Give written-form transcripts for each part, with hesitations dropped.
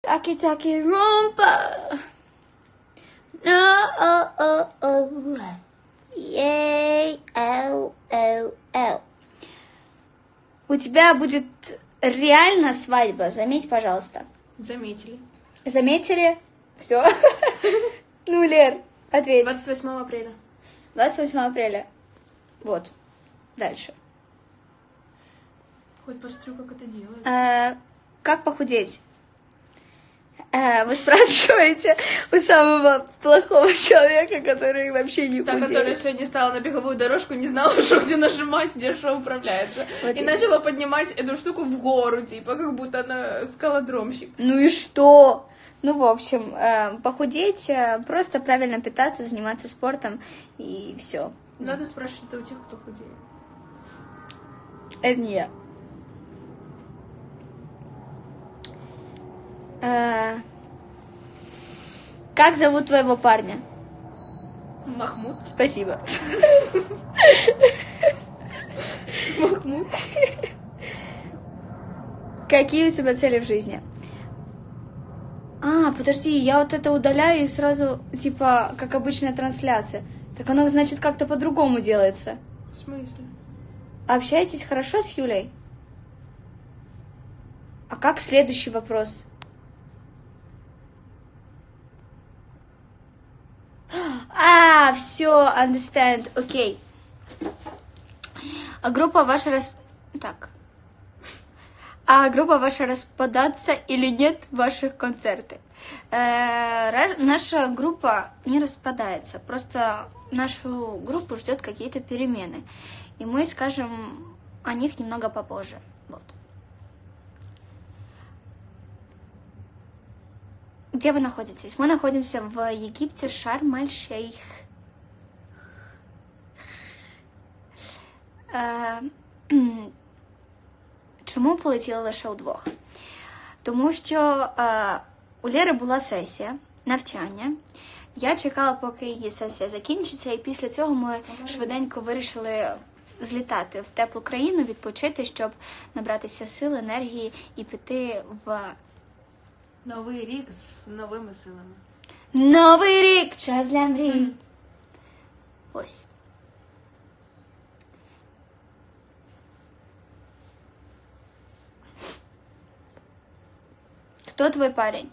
Таки-таки румба. No, ей, эл. У тебя будет реально свадьба, заметь, пожалуйста. Заметили. Заметили? Все. Ну, Лер, ответь. 28 апреля. 28 апреля. Вот. Дальше. Хоть посмотрю, как это делается. Как похудеть? Вы спрашиваете у самого плохого человека, который вообще не Та, худеет. которая сегодня стала на беговую дорожку, не знала, что где нажимать, где что управляется. Вот и начала поднимать эту штуку в гору, типа, как будто она скалодромщик. Ну и что? Ну, в общем, похудеть, просто правильно питаться, заниматься спортом, и все. Надо спрашивать это у тех, кто худеет. Это не я. Как зовут твоего парня? Махмуд. Спасибо. Махмуд. Какие у тебя цели в жизни? Подожди, я вот это удаляю и сразу, типа, как обычная трансляция. Так оно, значит, как-то по-другому делается. В смысле? Общаетесь хорошо с Юлей? А как следующий вопрос? Все, understand, окей. А группа ваша группа ваша распадаться или нет ваших концерты? Наша группа не распадается, просто нашу группу ждет какие-то перемены. И мы скажем о них немного попозже. Вот. Где вы находитесь? Мы находимся в Египте, Шарм-эль-Шейх. Чому полетіли лише удвох? Тому що у Лєри була сесія, навчання. Я чекала, поки її сесія закінчиться, і після цього ми швиденько вирішили злітати в теплу країну, відпочити, щоб набратися сил, енергії і піти в... Новий рік з новими силами. Новий рік! Час для мрій! Ось. Кто твой парень?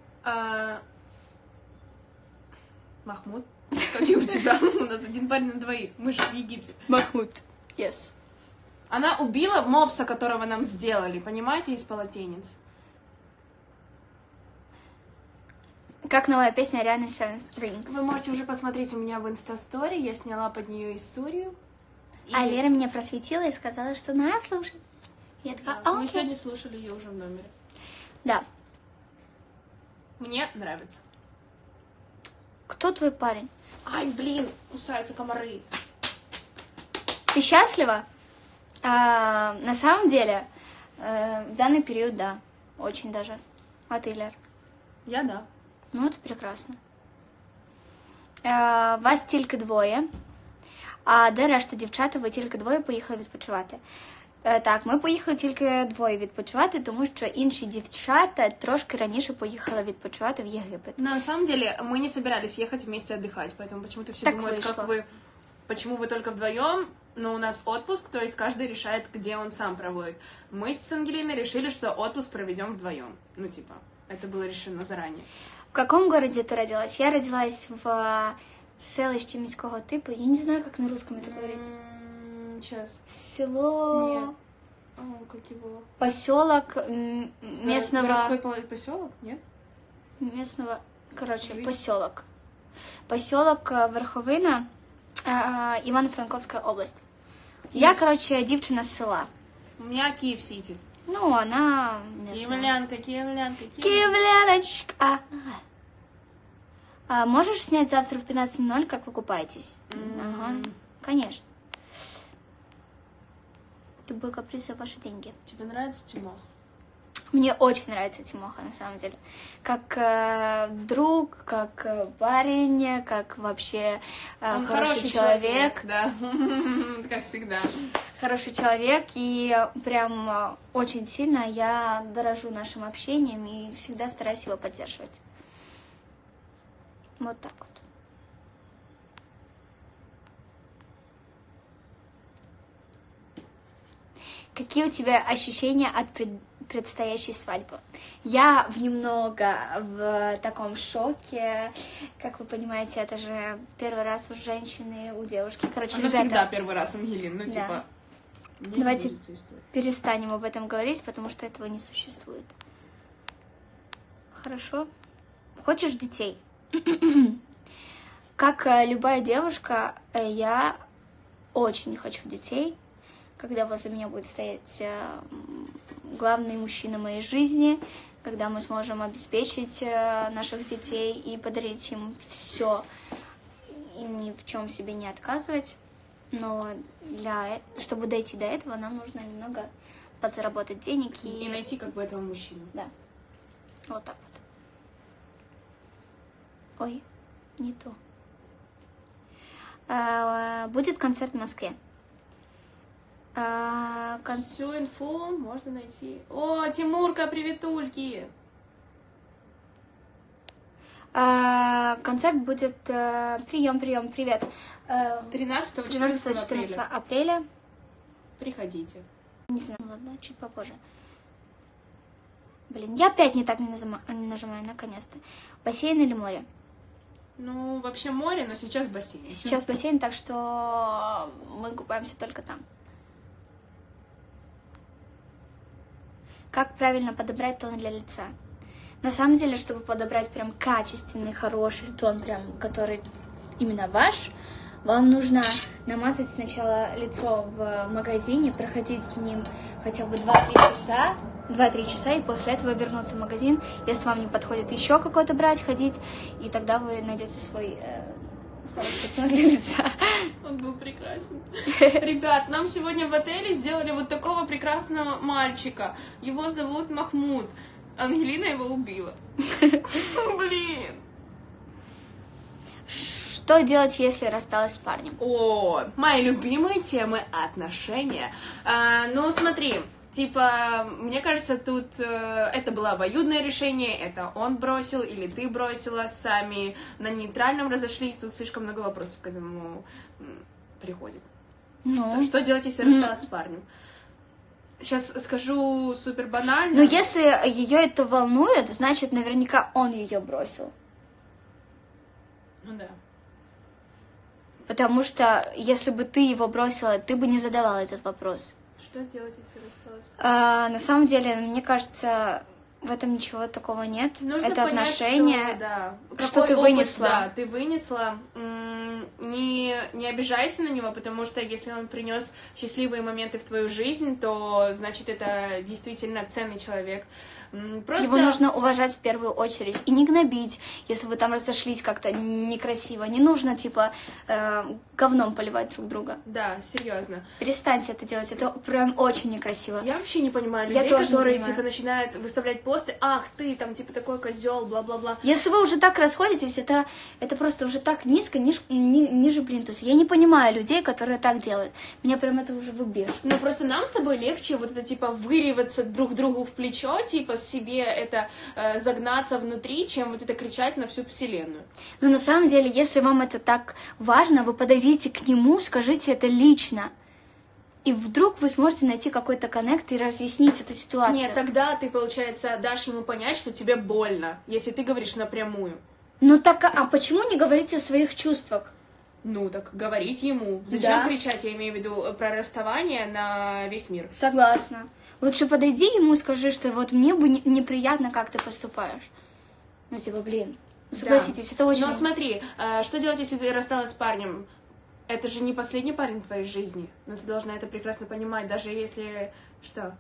Махмуд. Как и у тебя. У нас один парень на двоих. Мы же в Египте. Махмуд. Yes. Она убила мопса, которого нам сделали, понимаете, из полотенец. Как новая песня Ariana Seven Rings. Вы можете уже посмотреть у меня в инстастори. Я сняла под нее историю. А Лера меня просветила и сказала, что надо слушать. Я такая, Мы сегодня слушали ее уже в номере. Да. Мне нравится. Кто твой парень? Ай, блин, кусаются комары. Ты счастлива? На самом деле, в данный период, да. Очень даже. А ты, Лер? Я да. Ну, это прекрасно. Вас тільки двоє. А де решта дівчата? Ви тільки двоє поїхали відпочивати. Так, ми поїхали тільки двоє відпочивати, тому що інші дівчата трошки раніше поїхали відпочивати в Єгипет. На самом деле, мы не собирались ехать вместе отдыхать, поэтому почему-то все Так думают, вышло. как вы... Почему вы только вдвоем, но у нас отпуск, то есть каждый решает, где он сам проводит. Мы с Ангелиной решили, что отпуск проведем вдвоем. Ну, типа, это было решено заранее. В каком городе ты родилась? Я родилась в селище міського типу. Я не знаю, как на русском это говорится. Сейчас. Село... Нет. Как его? Поселок местного... Городской поселок? Нет? Местного... Короче, Жить. поселок. Поселок Верховина, Ивано-Франковская область. Я, короче, дівчина з села. У меня Киев-Сити. Ну, она... Киевлянка. Киевляночка. Можешь снять завтра в 15:00, как вы купаетесь? Ага, конечно. Любой каприз за ваши деньги. Тебе нравится Тимох? Мне очень нравится Тимоха, на самом деле. Как друг, как парень, как вообще Он хороший человек. Да, как всегда. Хороший человек, и прям очень сильно я дорожу нашим общением и всегда стараюсь его поддерживать. Вот так вот. Какие у тебя ощущения от предстоящей свадьбы? Я немного в таком шоке. Как вы понимаете, это же первый раз у женщины, у девушки. Короче, Она ребята, всегда первый раз, Ангелин, ну Да. типа... не Давайте будете история. перестанем об этом говорить, потому что этого не существует. Хорошо? Хочешь детей? Как любая девушка, я очень хочу детей. Когда возле меня будет стоять главный мужчина моей жизни, когда мы сможем обеспечить наших детей и подарить им все, и ни в чем себе не отказывать. Но чтобы дойти до этого, нам нужно немного подзаработать денег И найти как бы этого мужчину. Да. Вот так вот. Ой, не то. Будет концерт в Москве. Всю инфу можно найти. О, Тимурка, приветульки! Концерт будет... Прием, привет. 13-14 апреля. Приходите. Не знаю, ладно, чуть попозже. Блин, я опять не так не нажимаю, наконец-то. Бассейн или море? Ну, вообще море, но сейчас бассейн. Сейчас бассейн, так что мы купаемся только там. Как правильно подобрать тон для лица? На самом деле, чтобы подобрать прям качественный, хороший тон, прям, который именно ваш, вам нужно намазать сначала лицо в магазине, проходить с ним хотя бы 2-3 часа, и после этого вернуться в магазин. Если вам не подходит, еще какой-то брать, ходить, и тогда вы найдете свой хороший тон для лица. Он был прекрасен. Ребят, нам сегодня в отеле сделали вот такого прекрасного мальчика. Его зовут Махмуд. Ангелина его убила. Блин. Что делать, если рассталась с парнем? О, мои любимые темы отношения. Ну, смотри, типа, мне кажется, тут это было обоюдное решение, это он бросил или ты бросила, сами на нейтральном разошлись, тут слишком много вопросов к этому приходит. Ну, Что делать, если рассталась с парнем? Сейчас скажу супер банально. Но если ее это волнует, значит, наверняка он ее бросил. Ну да. Потому что если бы ты его бросила, ты бы не задавала этот вопрос. Что делать, если рассталась? На самом деле, мне кажется, в этом ничего такого нет. Нужно это понять, отношения, что, да, что какой ты опыт, вынесла. Да, ты вынесла. Не обижайся на него, потому что если он принес счастливые моменты в твою жизнь, то значит это действительно ценный человек. Просто... Его нужно уважать в первую очередь и не гнобить, если вы там разошлись как-то некрасиво. Не нужно, типа, говном поливать друг друга. Да, серьезно. Перестаньте это делать, это прям очень некрасиво. Я вообще не понимаю людей, которые, типа, начинают выставлять посты, ах, ты там, типа, такой козел, бла-бла-бла. Если вы уже так расходитесь, это просто уже так низко, ниже плинтуса. Я не понимаю людей, которые так делают. Меня прям это уже выбешивает. Ну, просто нам с тобой легче вот это, типа, выриваться друг другу в плечо, типа, себе это загнаться внутри, чем вот это кричать на всю вселенную. Но на самом деле, если вам это так важно, вы подойдите к нему, скажите это лично. И вдруг вы сможете найти какой-то коннект и разъяснить эту ситуацию. Нет, тогда ты, получается, дашь ему понять, что тебе больно, если ты говоришь напрямую. Ну так, а почему не говорить о своих чувствах? Ну, так говорить ему. Зачем Да. кричать, я имею в виду, про расставание на весь мир? Согласна. Лучше подойди ему, скажи, что вот мне бы неприятно, как ты поступаешь. Ну, типа, блин, согласитесь, это очень... Но смотри, что делать, если ты рассталась с парнем? Это же не последний парень в твоей жизни. Но ты должна это прекрасно понимать, даже если... Что?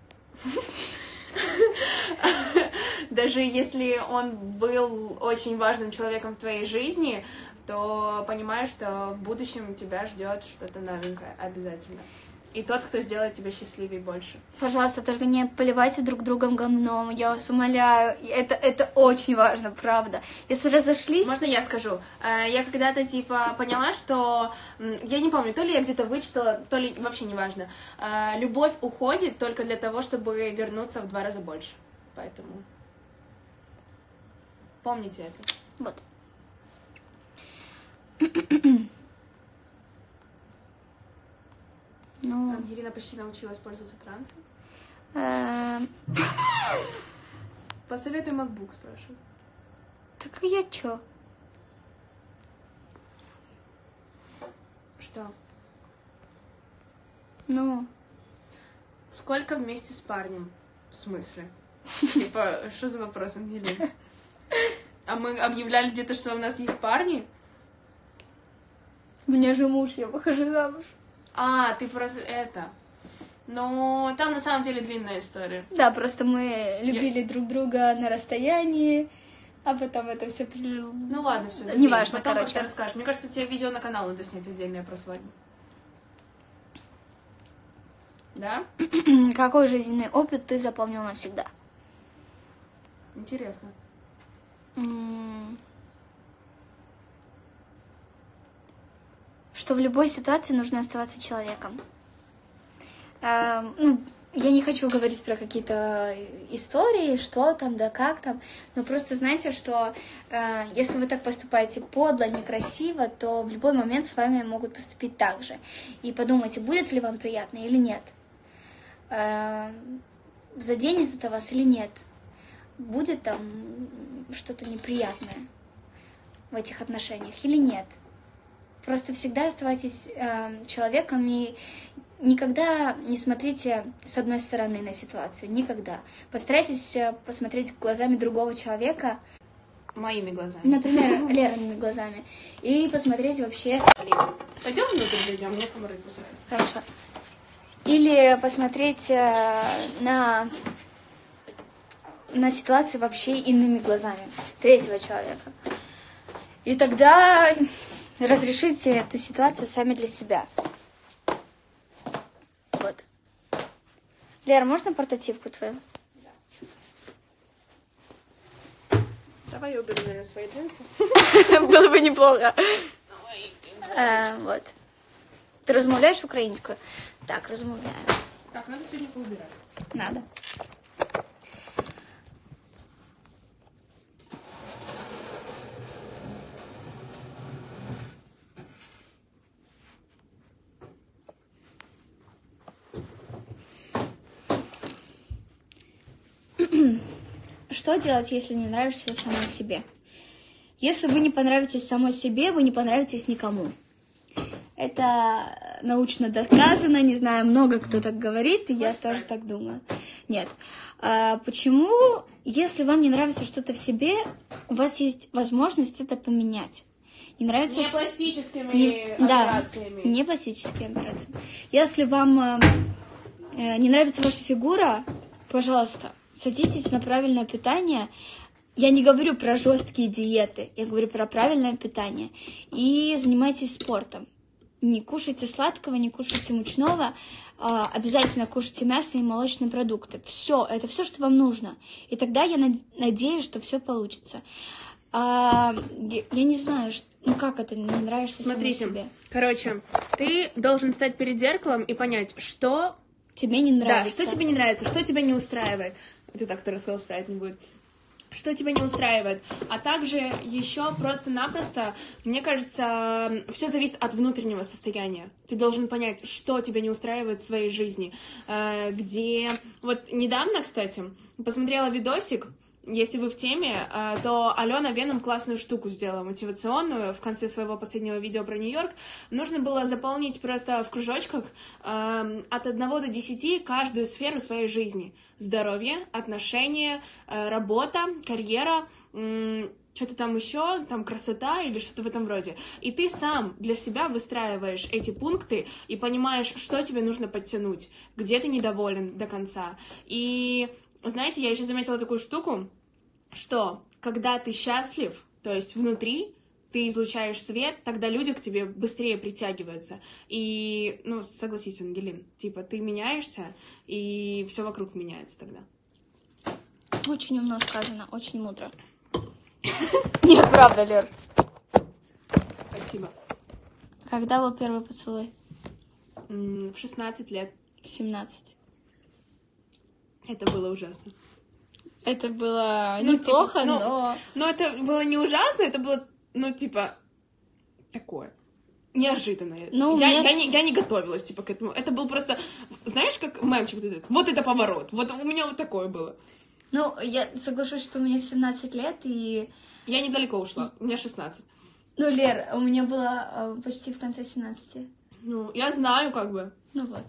Даже если он был очень важным человеком в твоей жизни, то понимаешь, что в будущем тебя ждет что-то новенькое обязательно. и тот, кто сделает тебя счастливее больше. Пожалуйста, только не поливайте друг другом говном, я вас умоляю. Это очень важно, правда. Если разошлись... Можно я скажу? Я когда-то, типа, поняла, что... Я не помню, то ли я где-то вычитала, то ли... Вообще не важно. Любовь уходит только для того, чтобы вернуться в 2 раза больше. Поэтому... Помните это. Вот. Ну... Ангелина почти научилась пользоваться трансом. Посоветуй MacBook, спрашиваю. Так а я чё? Что? Ну... Сколько вместе с парнем? В смысле? Типа, что за вопрос, Ангелина? А мы объявляли где-то, что у нас есть парни? У меня же муж, я выхожу замуж. А, ты просто это... Ну, там на самом деле длинная история. Да, просто мы любили друг друга на расстоянии, а потом это все прилило. Ну ладно, все. Неважно, потом короче. как-то расскажешь. Мне кажется, тебе видео на канал надо снять отдельное про свадьбу. Да? Какой жизненный опыт ты запомнил навсегда? Интересно. Что в любой ситуации нужно оставаться человеком. Ну, я не хочу говорить про какие-то истории, что там, да как там, но просто знайте, что если вы так поступаете подло, некрасиво, то в любой момент с вами могут поступить так же. И подумайте, будет ли вам приятно или нет. Заденет это вас или нет. Будет там что-то неприятное в этих отношениях или нет. Просто всегда оставайтесь человеком и никогда не смотрите с одной стороны на ситуацию. Никогда. Постарайтесь посмотреть глазами другого человека. Моими глазами. Например, Лерными глазами. И посмотреть вообще... Пойдем внутрь зайдем, мне комары кусают. Хорошо. Или посмотреть на ситуацию вообще иными глазами. Третьего человека. И тогда разрешите эту ситуацию сами для себя. Вот. Лера, можно портативку твою? Да. Давай я уберу, наверное, свои джинсы. Было бы неплохо. Вот. Ты размовляешь українською? Так, розмовляю. Так, надо сегодня поубирать. Надо. Что делать, если не нравишься самой себе? Если вы не понравитесь самой себе, вы не понравитесь никому. Это научно доказано, не знаю, много кто так говорит, и я тоже так думаю. Нет. Почему, если вам не нравится что-то в себе, у вас есть возможность это поменять? Не нравится... Не пластическими операциями. Да, не пластическими операциями. Если вам не нравится ваша фигура, пожалуйста, садитесь на правильное питание. Я не говорю про жесткие диеты, я говорю про правильное питание. И занимайтесь спортом. Не кушайте сладкого, не кушайте мучного, обязательно кушайте мясо и молочные продукты. Все, это все, что вам нужно. И тогда я надеюсь, что все получится. Я не знаю, ну как это, не нравишься самой себе? Короче, ты должен стать перед зеркалом и понять, что тебе не нравится. Да, что тебе не нравится, что тебя не устраивает. Это так, кто рассказал, справить не будет. Что тебя не устраивает. А также еще просто-напросто, мне кажется, все зависит от внутреннего состояния. Ты должен понять, что тебя не устраивает в своей жизни. Где... Вот недавно, кстати, посмотрела видосик. Если вы в теме, то Алена Веном классную штуку сделала, мотивационную, в конце своего последнего видео про Нью-Йорк. Нужно было заполнить просто в кружочках от 1 до 10 каждую сферу своей жизни. Здоровье, отношения, работа, карьера, что-то там еще, там красота или что-то в этом роде. И ты сам для себя выстраиваешь эти пункты и понимаешь, что тебе нужно подтянуть, где ты недоволен до конца. И, знаете, я еще заметила такую штуку, что когда ты счастлив, то есть внутри, ты излучаешь свет, тогда люди к тебе быстрее притягиваются. И, ну, согласись, Ангелин, типа, ты меняешься, и все вокруг меняется тогда. Очень умно сказано, очень мудро. Нет, правда, Лер. Спасибо. Когда был первый поцелуй? В 16 лет. В 17. Это было ужасно. Это было Ну, неплохо, типа, но... Но это было не ужасно, это было, ну, типа, такое. Неожиданное. Ну, Я не готовилась, типа, к этому. Это был просто, знаешь, как мемчик вот этот. Вот это поворот. Вот у меня вот такое было. Ну, я соглашусь, что мне в 17 лет, и... Я недалеко ушла. У меня 16. Ну, Лер, у меня было почти в конце 17. Ну, я знаю, как бы. Ну вот.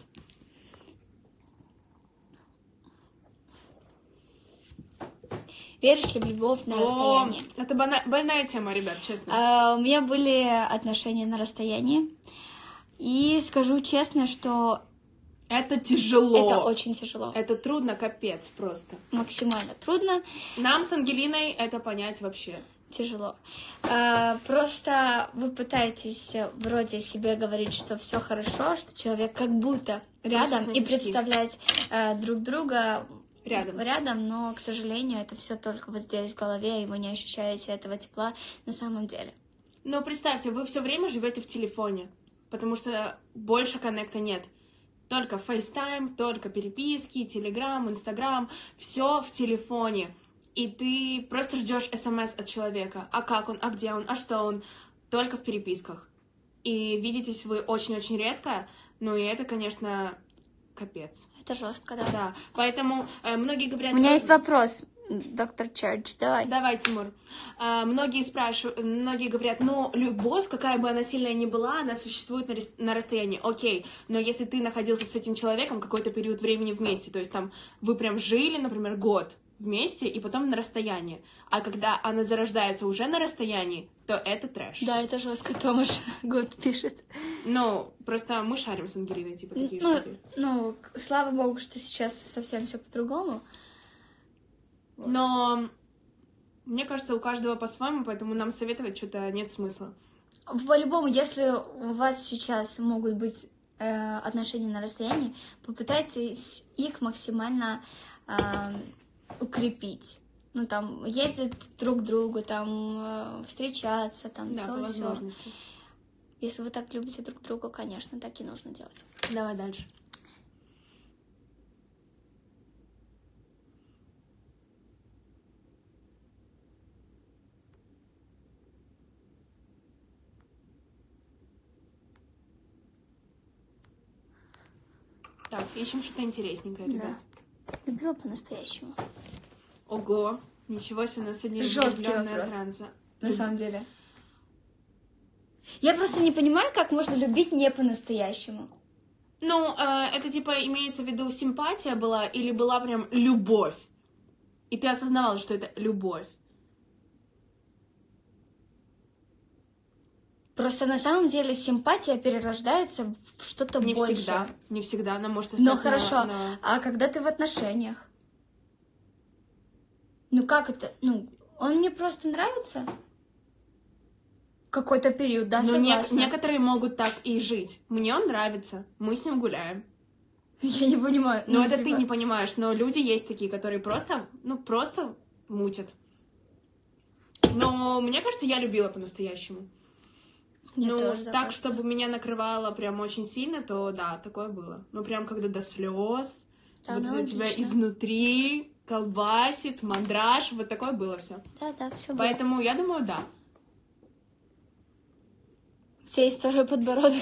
Веришь ли в любовь на расстоянии? Это больная тема, ребят, честно. У меня были отношения на расстоянии. И скажу честно, что Это тяжело. это очень тяжело. Это трудно, капец просто. Максимально трудно. Нам с Ангелиной это понять вообще. Тяжело. Просто вы пытаетесь вроде себе говорить, что все хорошо, что человек как будто рядом, и представлять друг друга рядом, но, к сожалению, это все только вот здесь в голове, и вы не ощущаете этого тепла на самом деле. Но представьте, вы все время живете в телефоне, потому что больше коннекта нет. Только FaceTime, только переписки, Telegram, Instagram, все в телефоне. И ты просто ждешь смс от человека. А как он, а где он, а что он? Только в переписках. И видитесь вы очень-очень редко, ну и это, конечно, капец. Это жестко, да. Да, поэтому многие говорят... У меня есть вопрос, доктор Черч, давай. Давай, Тимур. Многие спрашивают, многие говорят, ну, любовь, какая бы она сильная ни была, она существует на расстоянии. Окей, но если ты находился с этим человеком какой-то период времени вместе, то есть там вы прям жили, например, год вместе, и потом на расстоянии, а когда она зарождается уже на расстоянии, то это трэш. Да, это жестко, Томаш год пишет. Ну, просто мы шарим с Ангелиной, типа, такие штуки. Ну, слава богу, что сейчас совсем все по-другому. Вот. Но мне кажется, у каждого по-своему, поэтому нам советовать что-то нет смысла. По-любому, если у вас сейчас могут быть отношения на расстоянии, попытайтесь их максимально укрепить. Ну, там, ездить друг к другу, там, встречаться, там, Да, то по всё. возможности. Если вы так любите друг друга, конечно, так и нужно делать. Давай дальше. Так, ищем что-то интересненькое, ребят. Да. Любила по-настоящему. Ого, ничего себе, у нас сегодня Жёсткий влюблённая вопрос. транса. На самом деле. Я просто не понимаю, как можно любить не по-настоящему. Ну, это типа имеется в виду симпатия была или была прям любовь? И ты осознавала, что это любовь? Просто на самом деле симпатия перерождается в что-то Не большее. всегда. Не всегда она может остаться Но хорошо, на... а когда ты в отношениях? Ну как это? Ну, он мне просто нравится? Какой-то период, да, Ну, согласна. некоторые могут так и жить. Мне он нравится, мы с ним гуляем. Я не понимаю. Но это типа, ты не понимаешь, но люди есть такие, которые просто мутят. Но мне кажется, я любила по-настоящему. мне Ну, тоже так, кажется. чтобы меня накрывало прям очень сильно, то да, такое было. Ну, прям когда до слез, Да, вот это аналогично. тебя изнутри колбасит, мандраж, вот такое было все. Да, все было. Поэтому я думаю, да. Все есть второй подбородок.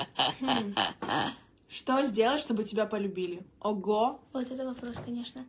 Что сделать, чтобы тебя полюбили? Ого! Вот это вопрос, конечно.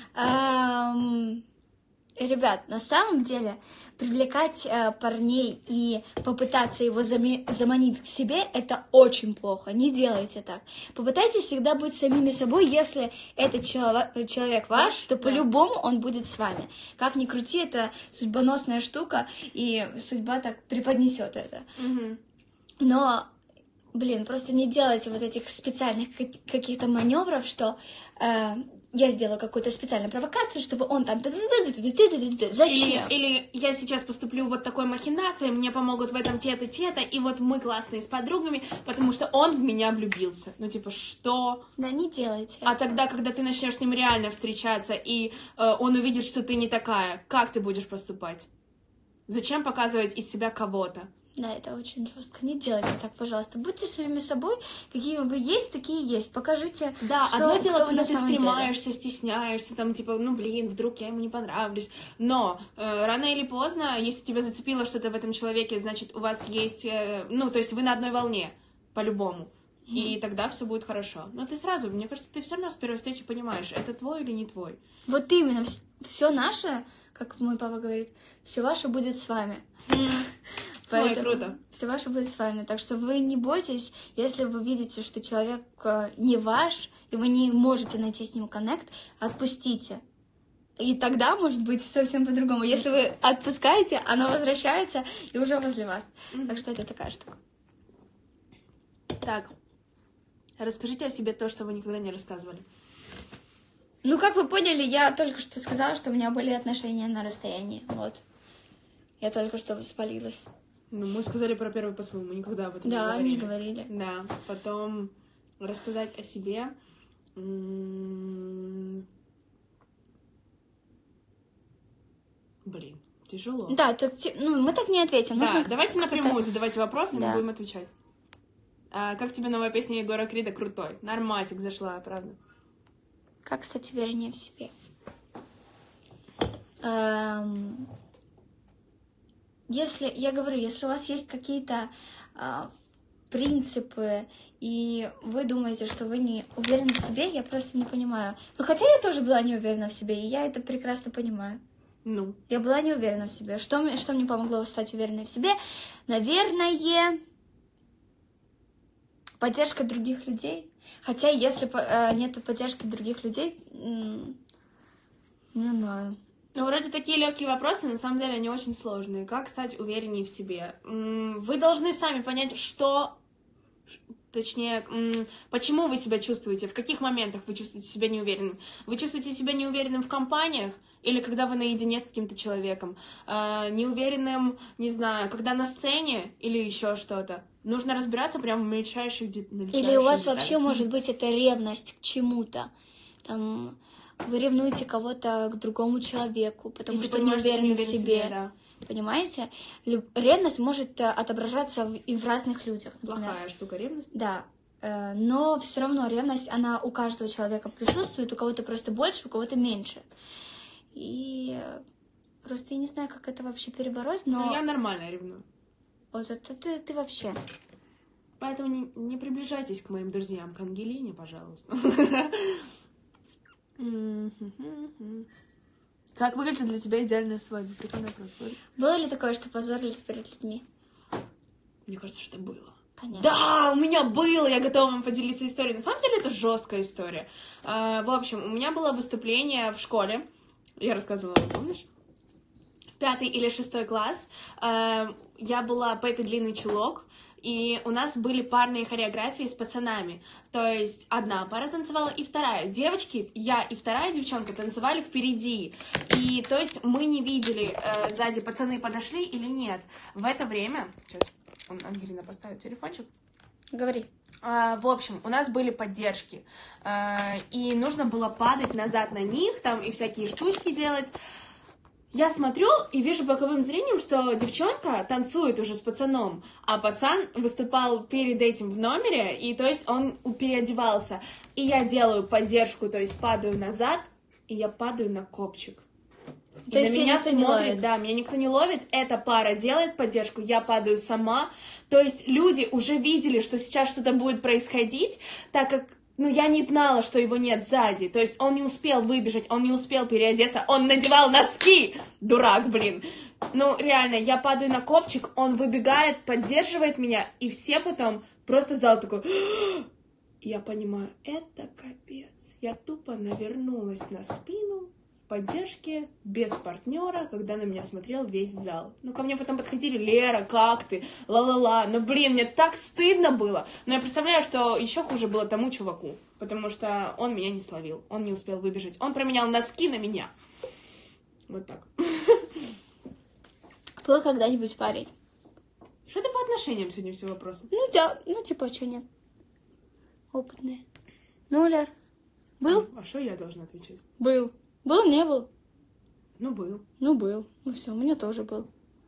Ребят, на самом деле, привлекать парней и попытаться его заманить к себе, это очень плохо. Не делайте так. Попытайтесь всегда быть самими собой. Если этот человек ваш, то по-любому он будет с вами. Как ни крути, это судьбоносная штука, и судьба так преподнесет это. Мгм. Но, просто не делайте вот этих специальных каких-то маневров, что я сделаю какую-то специальную провокацию, чтобы он там... Зачем? Или я сейчас поступлю вот такой махинацией, мне помогут в этом те-то, те-то, и вот мы классные с подругами, потому что он в меня влюбился. Ну, типа, что? Да, не делайте. А тогда, когда ты начнешь с ним реально встречаться, и он увидит, что ты не такая, как ты будешь поступать? Зачем показывать из себя кого-то? Да, это очень жестко. Не делайте так, пожалуйста. Будьте самими собой, какие вы есть, такие есть. Покажите, да, что, одно дело, кто вы когда на ты самом деле. стремаешься, стесняешься, там, типа, ну, блин, вдруг я ему не понравлюсь. Но рано или поздно, если тебя зацепило что-то в этом человеке, значит, у вас есть, ну, то есть вы на одной волне, по-любому. И тогда все будет хорошо. Но ты сразу, мне кажется, ты все равно с первой встречи понимаешь, это твой или не твой. Вот именно, все наше, как мой папа говорит, все ваше будет с вами. Поэтому круто. Все ваше будет с вами. Так что вы не бойтесь, если вы видите, что человек не ваш, и вы не можете найти с ним коннект, отпустите. И тогда, может быть, совсем по-другому. Если вы отпускаете, оно возвращается и уже возле вас. Так что это такая штука. Так, расскажите о себе то, что вы никогда не рассказывали. Ну, как вы поняли, я только что сказала, что у меня были отношения на расстоянии. Вот. Я только что воспалилась. Ну, мы сказали про первый поцелуй, мы никогда об этом не говорили. Да, не говорили. Да, потом рассказать о себе. Блин, тяжело. Да, так, мы так не ответим. Да, Нужно давайте напрямую задавайте вопросы, Да. мы будем отвечать. А как тебе новая песня Егора Крида «Крутой»? Нормасик зашла, правда. Как стать увереннее в себе? Если у вас есть какие-то принципы, и вы думаете, что вы не уверены в себе, я просто не понимаю. Ну, хотя я тоже была не уверена в себе, и я это прекрасно понимаю. Ну. Я была не уверена в себе. Что мне помогло стать уверенной в себе? Наверное, поддержка других людей. Хотя, если нет поддержки других людей, не знаю. Ну, вроде такие легкие вопросы, на самом деле они очень сложные. Как стать увереннее в себе? Вы должны сами понять, почему вы себя чувствуете, в каких моментах вы чувствуете себя неуверенным. Вы чувствуете себя неуверенным в компаниях или когда вы наедине с каким-то человеком? Неуверенным, не знаю, когда на сцене или еще что-то? Нужно разбираться прямо в мельчайших деталях. Или у вас вообще может быть это ревность к чему-то. Там вы ревнуете кого-то к другому человеку, потому что не уверены в себе. Да. Понимаете? Ревность может отображаться и в разных людях. Например. Плохая штука ревность. Да. Но все равно ревность, она у каждого человека присутствует, у кого-то просто больше, у кого-то меньше. И просто я не знаю, как это вообще перебороть, но... Ну, я нормально ревную. Вот это ты вообще... Поэтому не приближайтесь к моим друзьям, к Ангелине, пожалуйста. Как выглядит для тебя идеальная свадьба? Прикольный вопрос. Было ли такое, что позорились перед людьми? Мне кажется, что было. Понятно. Да, у меня было, я готова вам поделиться историей. На самом деле это жесткая история. В общем, у меня было выступление в школе. Я рассказывала, помнишь? 5 или 6 класс. Я была Пеппи Длинный Чулок. И у нас были парные хореографии с пацанами. То есть одна пара танцевала и вторая. Девочки, я и вторая девчонка танцевали впереди. И то есть мы не видели, сзади пацаны подошли или нет. В это время... Сейчас Ангелина поставит телефончик. Говори. В общем, у нас были поддержки. И нужно было падать назад на них, там и всякие штучки делать. Я смотрю и вижу боковым зрением, что девчонка танцует уже с пацаном, а пацан выступал перед этим в номере, и то есть он переодевался. И я делаю поддержку, то есть падаю назад, и я падаю на копчик. То есть на меня никто не смотрит, ловит? да, меня никто не ловит, эта пара делает поддержку, я падаю сама. То есть люди уже видели, что сейчас что-то будет происходить, так как я не знала, что его нет сзади. То есть он не успел выбежать, он не успел переодеться, он надевал носки! Дурак, блин. Ну, реально, я падаю на копчик, он выбегает, поддерживает меня, и все потом, просто зал такой... Я понимаю, это капец. Я тупо навернулась на спину, поддержке, без партнера, когда на меня смотрел весь зал. Ну, ко мне потом подходили: Лера, как ты? Ла-ла-ла. Ну, блин, мне так стыдно было. Но я представляю, что еще хуже было тому чуваку, потому что он меня не словил, он не успел выбежать. Он променял носки на меня. Вот так. Был когда-нибудь парень? Что это по отношениям сегодня все вопросы? Ну, да, ну, типа, что нет? Опытные. Ну, Лер, был? А что я должна отвечать? Был. Был, не был? Ну, был. Ну, был. Ну, все, у меня тоже был.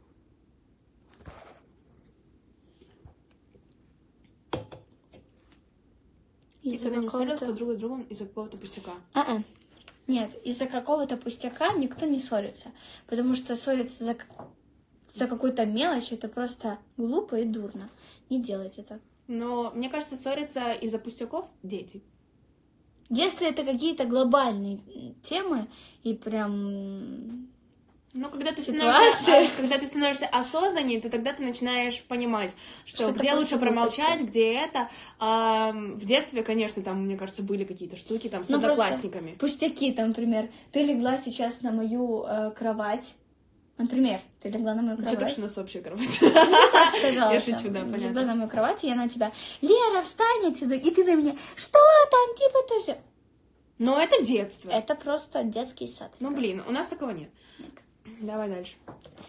Из-за не ссорилась с подругой другом из-за какого-то пустяка. Нет, из-за какого-то пустяка никто не ссорится. Потому что ссориться за какую-то мелочь — это просто глупо и дурно. Не делайте так. Но, мне кажется, ссорятся из-за пустяков дети. Если это какие-то глобальные темы и прям... Ну, когда ты становишься осознаннее, то тогда ты начинаешь понимать, что где лучше промолчать, где это. В детстве, конечно, там, мне кажется, были какие-то штуки там с одноклассниками. Пустяки, там, например, ты легла сейчас на мою кровать. Например, ты легла на мою кровать. Что-то, что у нас общая кровать. Я так сказала. Я шучу, да, понятно. Легла на мою кровать, и я на тебя: Лера, встань отсюда. И ты на меня: что там, типа, то все. Но это детство. Это просто детский сад. Ну, блин, у нас такого нет. Нет. Давай дальше.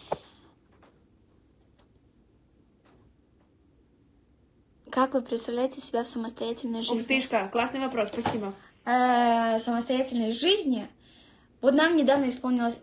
Как вы представляете себя в самостоятельной жизни? Устышка, классный вопрос, спасибо. Самостоятельной жизни. Вот мне недавно исполнилось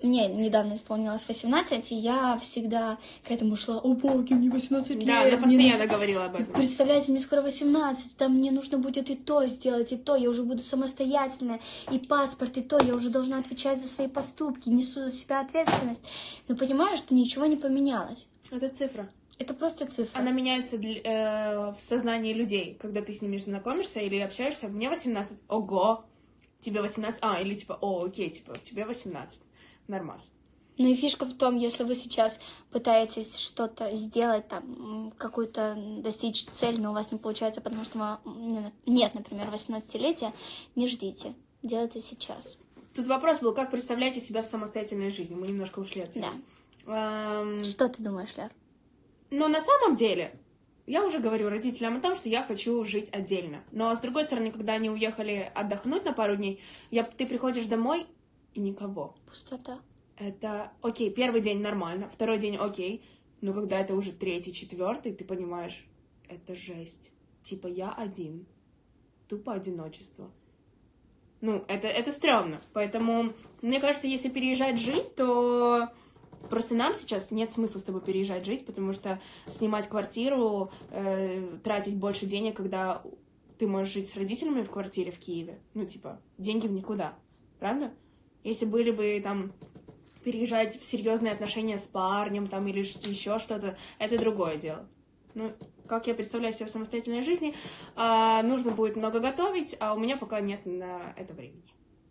18, и я всегда к этому шла: о боги, мне 18 лет. Да, она постоянно говорила об этом. Представляете, мне скоро 18, там мне нужно будет и то сделать, и то, я уже буду самостоятельная, и паспорт, и то, я уже должна отвечать за свои поступки, несу за себя ответственность. Но понимаю, что ничего не поменялось. Это цифра. Это просто цифра. Она меняется в сознании людей, когда ты с ними знакомишься или общаешься. Мне 18, ого, тебе 18, или типа, окей, типа, тебе 18, нормас. Ну и фишка в том, если вы сейчас пытаетесь что-то сделать, там, какую-то достичь цель, но у вас не получается, потому что нет, например, 18-летия, не ждите, делайте сейчас. Тут вопрос был, как представляете себя в самостоятельной жизни? Мы немножко ушли от темы. Да. Что ты думаешь, Лер? Но на самом деле, я уже говорю родителям о том, что я хочу жить отдельно. Но, с другой стороны, когда они уехали отдохнуть на пару дней, ты приходишь домой, и никого. Пустота. Это окей, первый день нормально, второй день окей, но когда это уже третий, четвертый, ты понимаешь, это жесть. Типа я один. Тупо одиночество. Ну, это стрёмно. Поэтому, мне кажется, если переезжать жить, то просто нам сейчас нет смысла с тобой переезжать жить, потому что снимать квартиру, тратить больше денег, когда ты можешь жить с родителями в квартире в Киеве. Ну, типа, деньги в никуда. Правда? Если были бы там переезжать в серьезные отношения с парнем там или еще что-то, это другое дело. Ну, как я представляю себя в самостоятельной жизни, нужно будет много готовить, а у меня пока нет на это времени.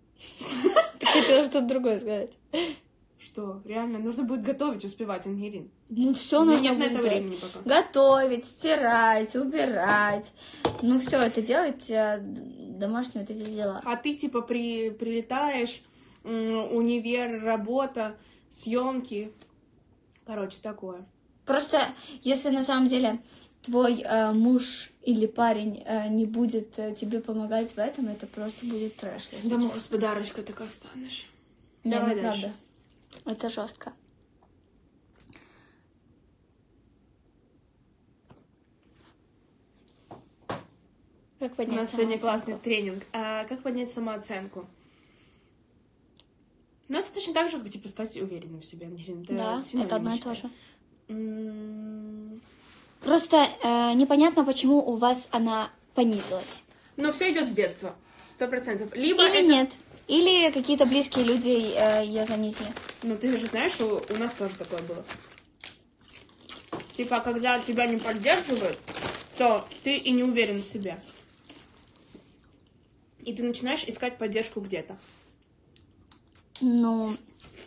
Ты хотела что-то другое сказать. Что? Реально, нужно будет готовить, успевать, Ангелин. Ну, все нужно нет будет на это времени пока. Готовить, стирать, убирать. Ну, все это делать, домашние вот эти дела. А ты, типа, прилетаешь, универ, работа, съемки. Короче, такое. Просто, если на самом деле твой муж или парень не будет тебе помогать в этом, это просто будет трэш. Да, господарочка, так останешь. Давай дальше. Правда. Это жестко. Как поднять У нас сегодня классный тренинг. Как поднять самооценку? Ну, это точно так же, как, типа, стать уверенным в себе, Ангелина. Да, это одно и то же. Просто непонятно, почему у вас она понизилась. Но все идет с детства, 100%. Либо или это... нет. Или какие-то близкие люди ее занизили. Ну, ты же знаешь, что у нас тоже такое было. Типа, когда тебя не поддерживают, то ты и не уверен в себе. И ты начинаешь искать поддержку где-то. Ну,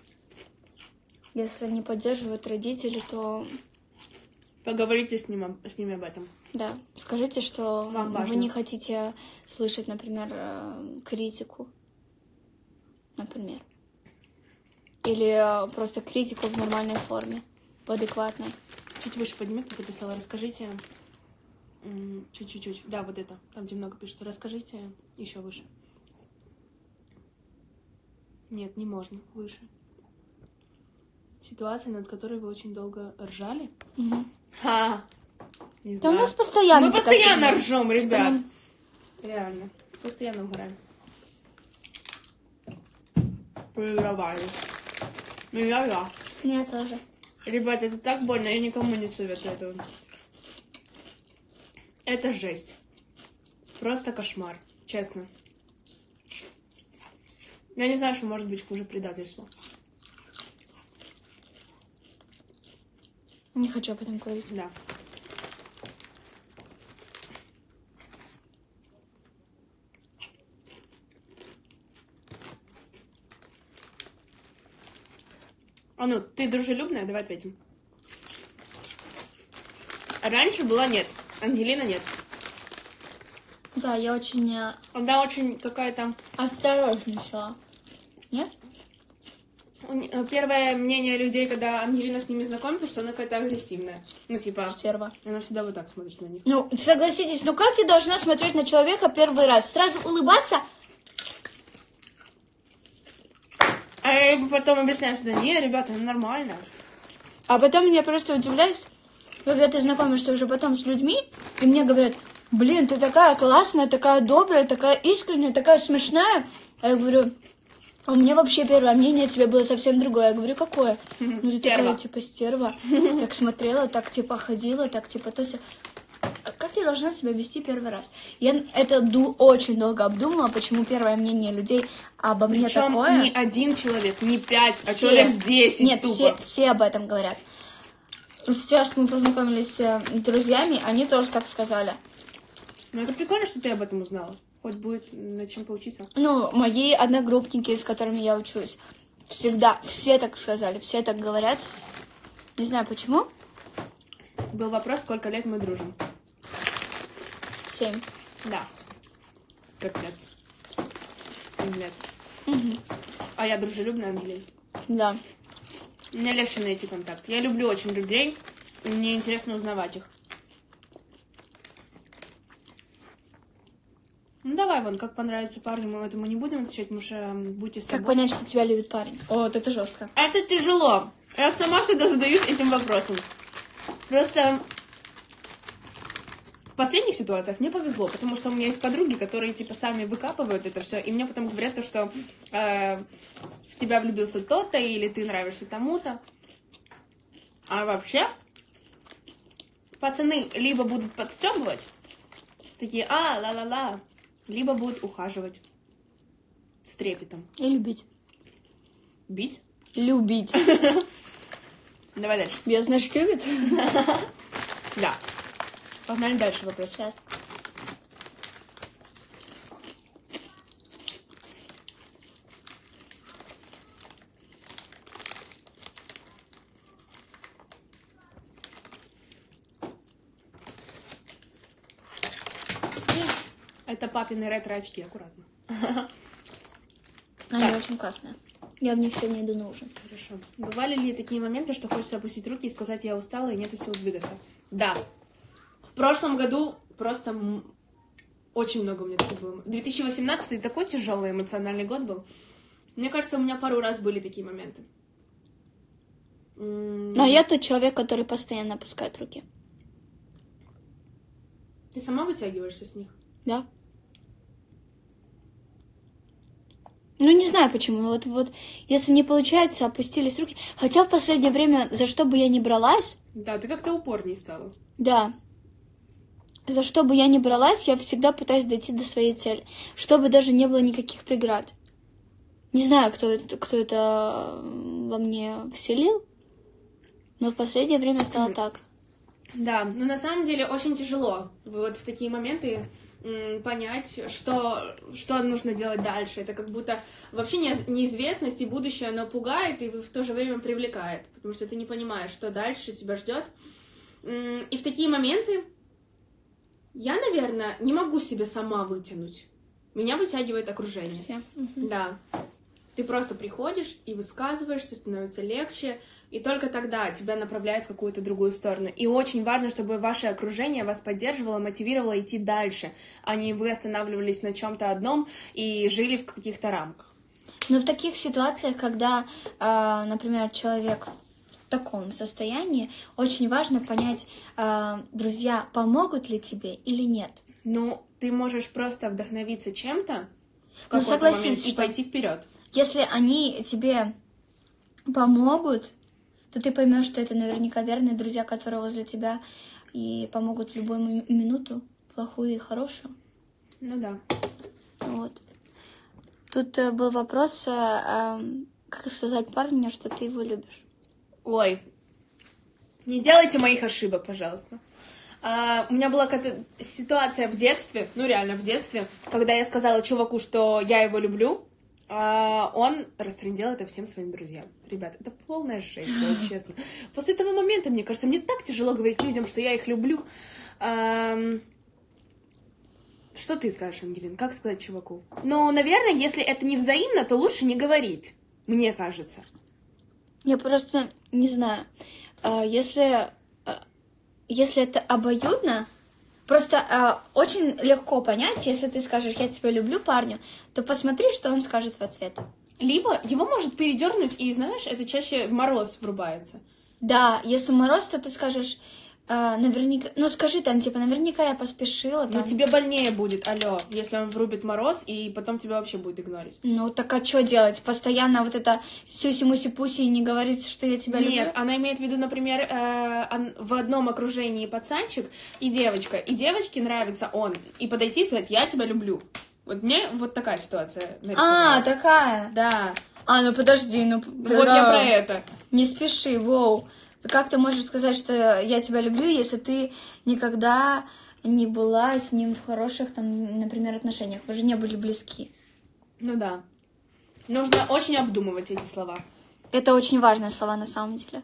если не поддерживают родители, то... Поговорите с ними об этом. Да, скажите, что вы не хотите слышать, например, критику. Например. или просто критику в нормальной форме, в адекватной. Чуть выше подними, кто-то писал, расскажите... Чуть-чуть. Да, вот это. Там, где много пишут. Расскажите еще выше. Нет, не можно. Выше. Ситуация, над которой вы очень долго ржали. Угу. Ха! Не Да знаю. у нас постоянно Мы постоянно такая ржем, фигня. ребят. Типа, Реально. Постоянно угораем. Прерываюсь. Я. Я тоже. Ребят, это так больно, я никому не советую этого. Это жесть. Просто кошмар. Честно. Я не знаю, что может быть хуже предательства. Не хочу об этом говорить. Да. А ну, ты дружелюбная? Давай ответим. Раньше была нет. Ангелина нет. Да, я очень Она очень какая-то... осторожничала. Нет? Первое мнение людей, когда Ангелина с ними знакомится, что она какая-то агрессивная. Ну, типа, Стерва. она всегда вот так смотрит на них. Ну, согласитесь, ну как я должна смотреть на человека первый раз? Сразу улыбаться? А я ей потом объясняю, что не, ребята, ну нормально. А потом я просто удивляюсь, когда ты знакомишься уже потом с людьми, и мне говорят, блин, ты такая классная, такая добрая, такая искренняя, такая смешная. А я говорю, а у меня вообще первое мнение о тебе было совсем другое. Я говорю, какое? Ну, ты такая, типа, стерва. Так смотрела, так, типа, ходила, так, типа, то есть... А как я должна себя вести первый раз? Я это очень долго обдумала, почему первое мнение людей обо мне Причем такое. не один человек, не 5, а Все. человек 10 Нет, тупо. все об этом говорят. Сейчас мы познакомились с друзьями, они тоже так сказали. Ну, это прикольно, что ты об этом узнала. Хоть будет над чем поучиться. Ну, мои одногруппники, с которыми я учусь, всегда, все так сказали, все так говорят. Не знаю почему. Был вопрос, сколько лет мы дружим. 7. Да. Капец. 7 лет. Угу. А я дружелюбная, Ангелина. Да. Мне легче найти контакт. Я люблю очень людей, и мне интересно узнавать их. Ну, давай, вон, как понравится парню, мы этому не будем отвечать, потому что будьте собой. Как понять, что тебя любит парень? О, вот это жестко. Это тяжело. Я сама всегда задаюсь этим вопросом. Просто в последних ситуациях мне повезло, потому что у меня есть подруги, которые, типа, сами выкапывают это все, и мне потом говорят то, что в тебя влюбился тот-то, или ты нравишься тому-то. А вообще, пацаны либо будут подстёбывать, такие, ла-ла-ла, либо будут ухаживать с трепетом. И любить. Бить? Любить. Давай дальше. Я, значит, любит? Да. Погнали дальше вопрос. Сейчас. Это папины ретро-очки, аккуратно. Они Так. очень классные. Я в них сегодня иду на ужин. Хорошо. Бывали ли такие моменты, что хочется опустить руки и сказать, я устала и нету сил двигаться? Да. В прошлом году просто очень много у меня таких было. 2018 такой тяжелый эмоциональный год был. Мне кажется, у меня пару раз были такие моменты. Но я тот человек, который постоянно опускает руки. Ты сама вытягиваешься с них? Да. Ну, не знаю почему. Вот, если не получается, опустились руки. Хотя в последнее время, за что бы я ни бралась, Да, ты как-то упорней стала. да, за что бы я ни бралась, я всегда пытаюсь дойти до своей цели. Чтобы даже не было никаких преград. Не знаю, кто это во мне вселил, но в последнее время стало так. Да, но на самом деле очень тяжело вот в такие моменты понять, что нужно делать дальше. Это как будто вообще неизвестность и будущее, оно пугает и в то же время привлекает, потому что ты не понимаешь, что дальше тебя ждет. И в такие моменты я, наверное, не могу себя сама вытянуть. Меня вытягивает окружение. Все. Да. Ты просто приходишь и высказываешься, становится легче, и только тогда тебя направляют в какую-то другую сторону. И очень важно, чтобы ваше окружение вас поддерживало, мотивировало идти дальше, а не вы останавливались на чем-то одном и жили в каких-то рамках. Но в таких ситуациях, когда, например, человек в таком состоянии, очень важно понять, друзья помогут ли тебе или нет. Ну, ты можешь просто вдохновиться чем-то в Ну, какой-то согласись, момент и что пойти вперед. если они тебе помогут, то ты поймешь, что это наверняка верные друзья, которые возле тебя и помогут в любую минуту, плохую и хорошую. Ну да. Вот. Тут был вопрос, как сказать парню, что ты его любишь. Ой, не делайте моих ошибок, пожалуйста. У меня была какая-то ситуация в детстве, ну реально в детстве, когда я сказала чуваку, что я его люблю, он растрындел это всем своим друзьям. Ребят, это полная жесть, было честно. После этого момента, мне кажется, мне так тяжело говорить людям, что я их люблю. Что ты скажешь, Ангелин? Как сказать чуваку? Ну, наверное, если это не взаимно, то лучше не говорить, мне кажется. Я просто не знаю. Если это обоюдно, просто очень легко понять, если ты скажешь «я тебя люблю» парню, то посмотри, что он скажет в ответ. Либо его может передернуть, и, знаешь, это чаще мороз врубается. Да, если мороз, то ты скажешь наверняка, ну скажи там, типа, наверняка я поспешила. Там. Ну тебе больнее будет, алло, если он врубит мороз, и потом тебя вообще будет игнорить. Ну так а что делать? Постоянно вот это сюси-муси-пуси и не говорить, что я тебя люблю? Нет, она имеет в виду, например, в одном окружении пацанчик и девочка, и девочке нравится он, и подойти и сказать «я тебя люблю». Вот мне вот такая ситуация нарисовалась. Такая? Да. Ну подожди, ну... Вот я про это. Не спеши, воу. Как ты можешь сказать, что я тебя люблю, если ты никогда не была с ним в хороших, там, например, отношениях? Вы же не были близки. Ну да. Нужно очень обдумывать эти слова. Это очень важные слова на самом деле.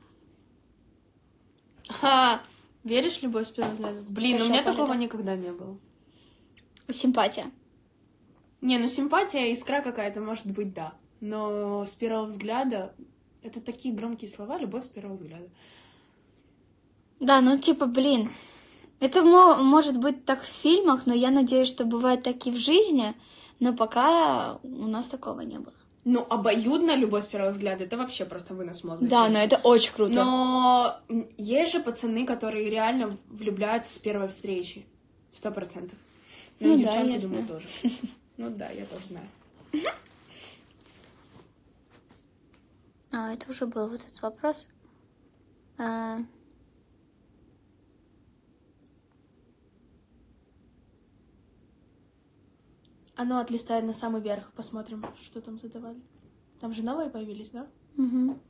Веришь в любовь с первого взгляда? Блин, у меня такого никогда не было. Симпатия. Не, ну симпатия, искра какая-то, может быть, да. Но с первого взгляда... Это такие громкие слова, любовь с первого взгляда. Да, ну типа, блин, это может быть так в фильмах, но я надеюсь, что бывает так и в жизни, но пока у нас такого не было. Ну, обоюдная любовь с первого взгляда, это вообще просто вынос мозга. Да, честно. Но это очень круто. Но есть же пацаны, которые реально влюбляются с первой встречи. 100%. Ну, и девчонки, думаю, тоже. Ну да, я тоже знаю. Это уже был вот этот вопрос. А ну, отлистай на самый верх, посмотрим, что там задавали. Там же новые появились, да? Угу.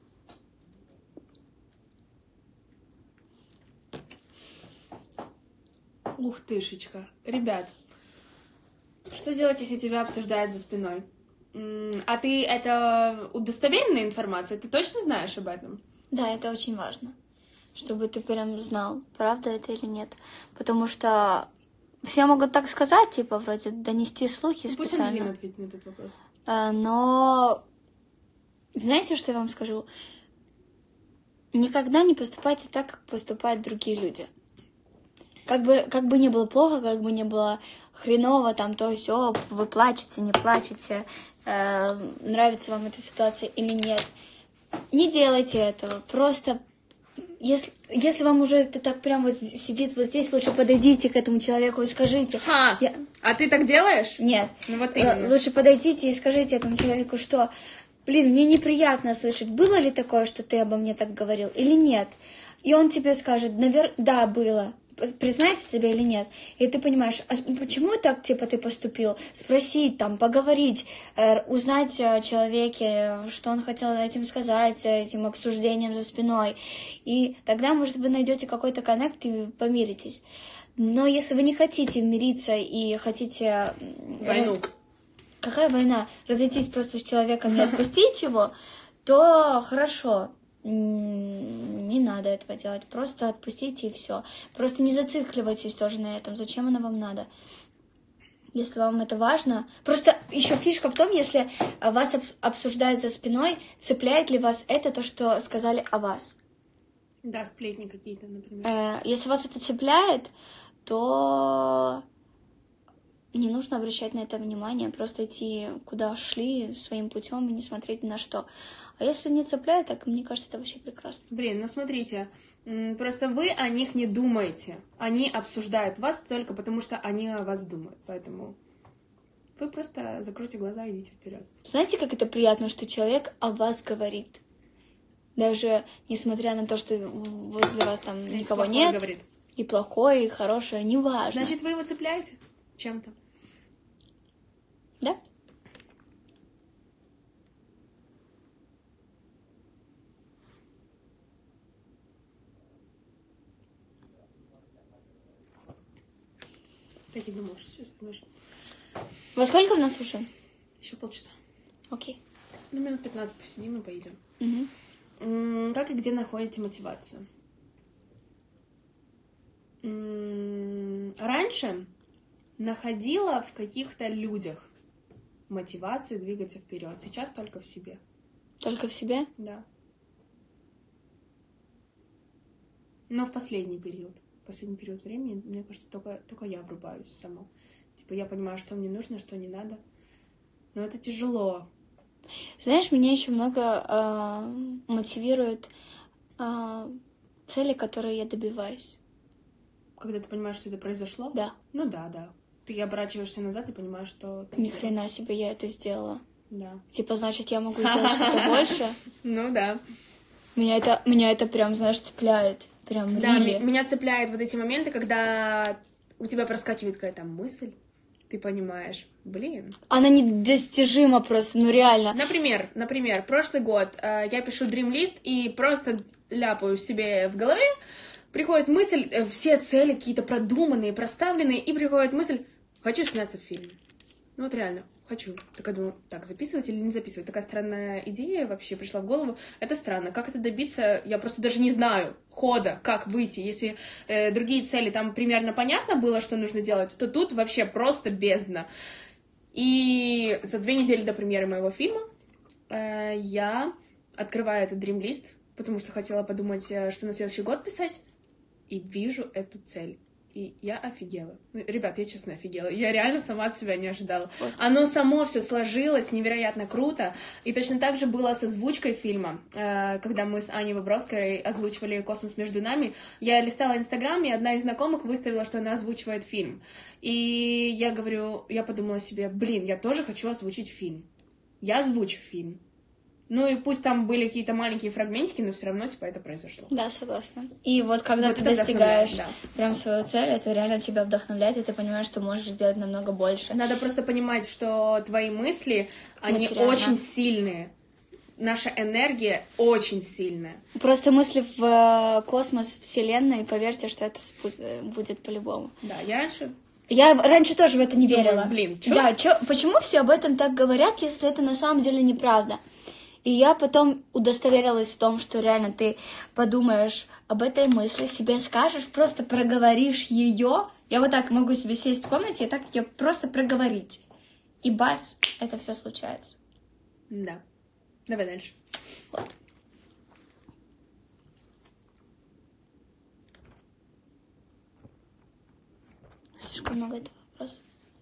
Ух тышечка. Ребят, что делать, если тебя обсуждают за спиной? А ты, это удостоверенная информация? Ты точно знаешь об этом? Да, это очень важно, чтобы ты прям знал, правда это или нет. Потому что все могут так сказать, типа, вроде, донести слухи специально. Пусть Ангелина ответит на этот вопрос. Но знаете, что я вам скажу? Никогда не поступайте так, как поступают другие люди. Как бы не было плохо, как бы не было хреново, там, то сё, вы плачете, не плачете, нравится вам эта ситуация или нет. Не делайте этого. Просто, если вам уже это так прям вот сидит вот здесь, лучше подойдите к этому человеку и скажите. А ты так делаешь? Нет. Ну вот именно. Лучше подойдите и скажите этому человеку, что, блин, мне неприятно слышать, было ли такое, что ты обо мне так говорил, или нет. И он тебе скажет, да, было. Признается тебе или нет. И ты понимаешь, а почему так, типа, ты поступил? Спросить, там, поговорить, узнать о человеке, что он хотел этим сказать, этим обсуждением за спиной. И тогда, может, вы найдете какой-то коннект и помиритесь. Но если вы не хотите мириться и хотите... Войну. Какая война? Разойтись просто с человеком и отпустить его, то хорошо. Не надо этого делать. Просто отпустите и все. Просто не зацикливайтесь тоже на этом. Зачем оно вам надо? если вам это важно. Просто еще фишка в том, если вас обсуждают за спиной, цепляет ли вас это то, что сказали о вас. Да, сплетни какие-то, например. Если вас это цепляет, то не нужно обращать на это внимание, просто идти куда шли своим путем и не смотреть ни на что. А если не цепляет, так мне кажется, это вообще прекрасно. Блин, ну смотрите, просто вы о них не думаете. Они обсуждают вас только потому, что они о вас думают. Поэтому вы просто закройте глаза и идите вперед. Знаете, как это приятно, что человек о вас говорит? Даже несмотря на то, что возле вас там никого нет. Говорит. И плохое, и хорошее, неважно. Значит, вы его цепляете чем-то? Да? Так и думал, что сейчас поможешь. Во сколько у нас уже? Еще полчаса. Окей. Ну, минут 15 посидим и поедем. Угу. Как и где находите мотивацию? Раньше находила в каких-то людях мотивацию двигаться вперед. Сейчас только в себе. Только в себе? Да. Но в последний период времени, мне кажется, только я врубаюсь сама. Типа я понимаю, что мне нужно, что не надо. Но это тяжело. Знаешь, меня еще много мотивирует цели, которые я добиваюсь. Когда ты понимаешь, что это произошло? Да. Ну да. Ты оборачиваешься назад и понимаешь, что ты Ни хрена себе, я это сделала. Да. Типа, значит, я могу сделать что-то больше. Ну да. Меня это прям, знаешь, цепляет. Прям Да, really. меня цепляют вот эти моменты, когда у тебя проскакивает какая-то мысль, ты понимаешь, блин. Она недостижима просто, ну реально. Например, прошлый год я пишу Dream List и просто ляпаю себе в голове, приходит мысль, все цели какие-то продуманные, проставленные, и приходит мысль, хочу сняться в фильме. Ну вот реально, хочу. Так я думаю, так, записывать или не записывать? Такая странная идея вообще пришла в голову. Это странно. Как это добиться? Я просто даже не знаю хода, как выйти. Если другие цели там примерно понятно было, что нужно делать, то тут вообще просто бездна. И за 2 недели до премьеры моего фильма я открываю этот Dream List, потому что хотела подумать, что на следующий год писать, и вижу эту цель. И я офигела. Ну, ребят, я честно офигела. Я реально сама от себя не ожидала. Вот. Оно само все сложилось невероятно круто. И точно так же было с озвучкой фильма. Когда мы с Аней Выбровской озвучивали «Космос между нами», я листала Инстаграм, и одна из знакомых выставила, что она озвучивает фильм. И я подумала себе, блин, я тоже хочу озвучить фильм. Я озвучу фильм. Ну и пусть там были какие-то маленькие фрагментики, но все равно, типа, это произошло. Да, согласна. И вот когда ты достигаешь прям свою цель, это реально тебя вдохновляет, и ты понимаешь, что можешь сделать намного больше. Надо просто понимать, что твои мысли, они очень сильные. Наша энергия очень сильная. Просто мысли в космос, вселенной, поверьте, что это будет по-любому. Да, Я раньше тоже в это не верила. Блин, чё? Да, почему все об этом так говорят, если это на самом деле неправда? И я потом удостоверилась в том, что реально ты подумаешь об этой мысли, себе скажешь, просто проговоришь ее. Я вот так могу себе сесть в комнате и так ее просто проговорить. И бац, это все случается. Да. Давай дальше. Вот. Слишком много этого вопроса.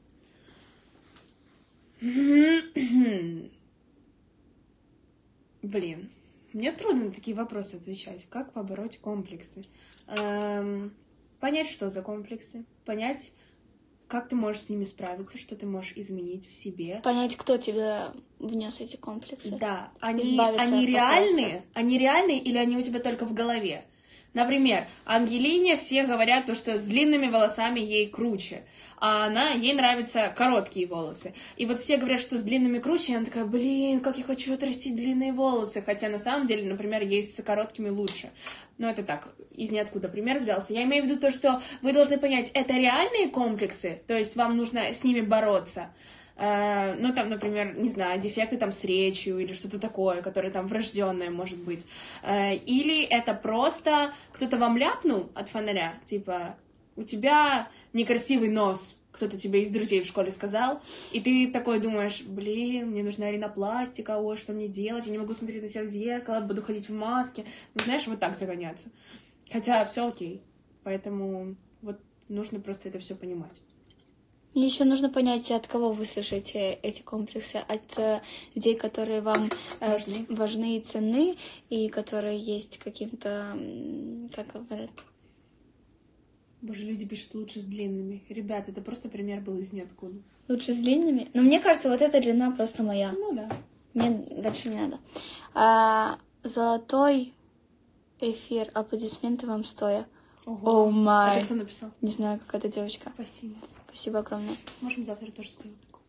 Блин, мне трудно на такие вопросы отвечать. Как побороть комплексы? Понять, что за комплексы. Понять, как ты можешь с ними справиться, что ты можешь изменить в себе. Понять, кто тебе внес эти комплексы. Да, они реальные? Они реальные или они у тебя только в голове? Например, Ангелине все говорят, что с длинными волосами ей круче, а ей нравятся короткие волосы. И вот все говорят, что с длинными круче, и она такая, блин, как я хочу отрастить длинные волосы. Хотя на самом деле, например, есть с короткими лучше. Но это так, из ниоткуда пример взялся. Я имею в виду то, что вы должны понять, это реальные комплексы, то есть вам нужно с ними бороться. Ну, там, например, не знаю, дефекты там с речью или что-то такое, которое там врожденное может быть. Или это просто кто-то вам ляпнул от фонаря, типа, у тебя некрасивый нос, кто-то тебе из друзей в школе сказал, и ты такой думаешь, блин, мне нужна ринопластика, ой, что мне делать, я не могу смотреть на себя в зеркало, буду ходить в маске. Ну, знаешь, вот так загоняться. Хотя все окей. Поэтому вот нужно просто это все понимать. Мне еще нужно понять, от кого вы слышите эти комплексы. От людей, которые вам важны и ценны, и которые есть каким-то, как говорят... Боже, люди пишут лучше с длинными. Ребят, это просто пример был из ниоткуда. Лучше с длинными? Но мне кажется, вот эта длина просто моя. Ну да. Мне дальше не надо. Золотой эфир. Аплодисменты вам стоя. Ого. О май. Это кто написал? Не знаю, какая-то девочка. Спасибо. Спасибо огромное. Можем завтра тоже сделать такое.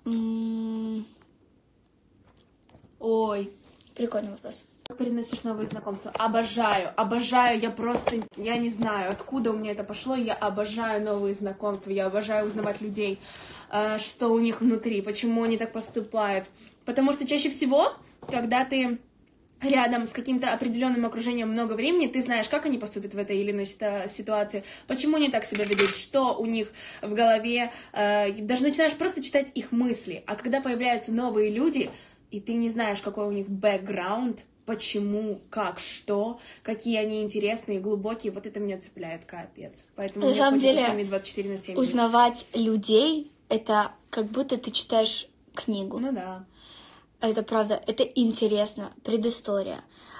Ой. Прикольный вопрос. Как переносишь новые знакомства? Обожаю, я не знаю, откуда у меня это пошло, я обожаю новые знакомства, я обожаю узнавать людей, что у них внутри, почему они так поступают. Потому что чаще всего, когда ты рядом с каким-то определенным окружением много времени, ты знаешь, как они поступят в этой или иной ситуации, почему они так себя ведут, что у них в голове, даже начинаешь просто читать их мысли. А когда появляются новые люди, и ты не знаешь, какой у них бэкграунд, почему, как, что, какие они интересные, глубокие, вот это меня цепляет, капец. Поэтому на самом деле, с ними 24/7. Узнавать людей, это как будто ты читаешь книгу. Ну да. Это правда, это интересно, предыстория.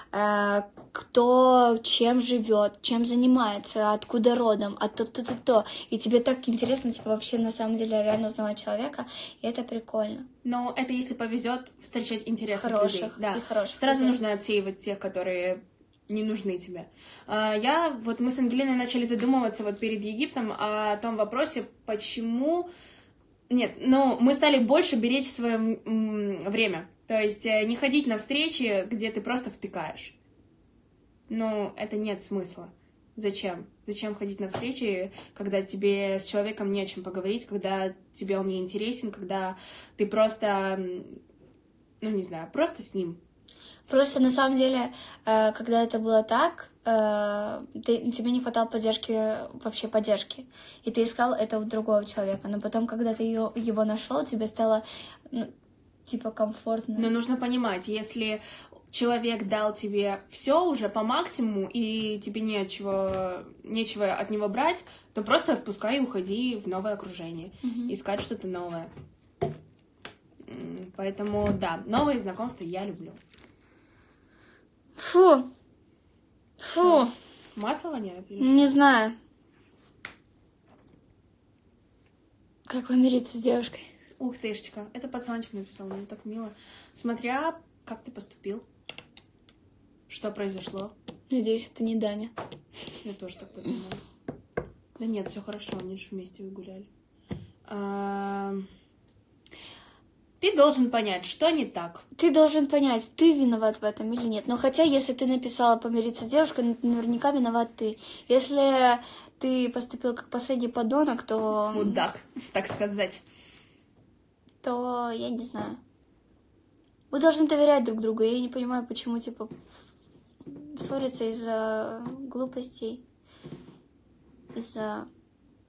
Кто чем живет, чем занимается, откуда родом, то. И тебе так интересно, типа, вообще на самом деле реально узнавать человека, и это прикольно. Но это если повезет встречать интересных хороших людей. Да. И хороших Сразу людей. нужно отсеивать тех, которые не нужны тебе. Мы с Ангелиной начали задумываться вот перед Египтом о том вопросе, почему... Нет, мы стали больше беречь свое время. То есть не ходить на встречи, где ты просто втыкаешь. Это нет смысла. Зачем? Зачем ходить на встречи, когда тебе с человеком не о чем поговорить, когда тебе он не интересен, когда ты просто, не знаю, просто с ним. Просто на самом деле, когда это было так, тебе не хватало вообще поддержки, и ты искал это у другого человека. Но потом, когда ты его нашел, тебе стало комфортно. Но нужно понимать, если человек дал тебе все уже по максимуму, и тебе нечего от него брать, то просто отпускай и уходи в новое окружение, искать что-то новое. Поэтому, да, новые знакомства я люблю. Фу. Масло воняет? Не знаю. Как помириться с девушкой? Ух тышечка, это пацанчик написал, мне так мило. Смотря, как ты поступил, что произошло. Надеюсь, это не Даня. Я тоже так подумала. Да нет, все хорошо, они же вместе вы гуляли. Ты должен понять, что не так. Ты должен понять, ты виноват в этом или нет. Но хотя, если ты написала помириться с девушкой, наверняка виноват ты. Если ты поступил как последний подонок, то... Мудак, так сказать. То я не знаю. Вы должны доверять друг другу. Я не понимаю, почему, ссориться из-за глупостей, из-за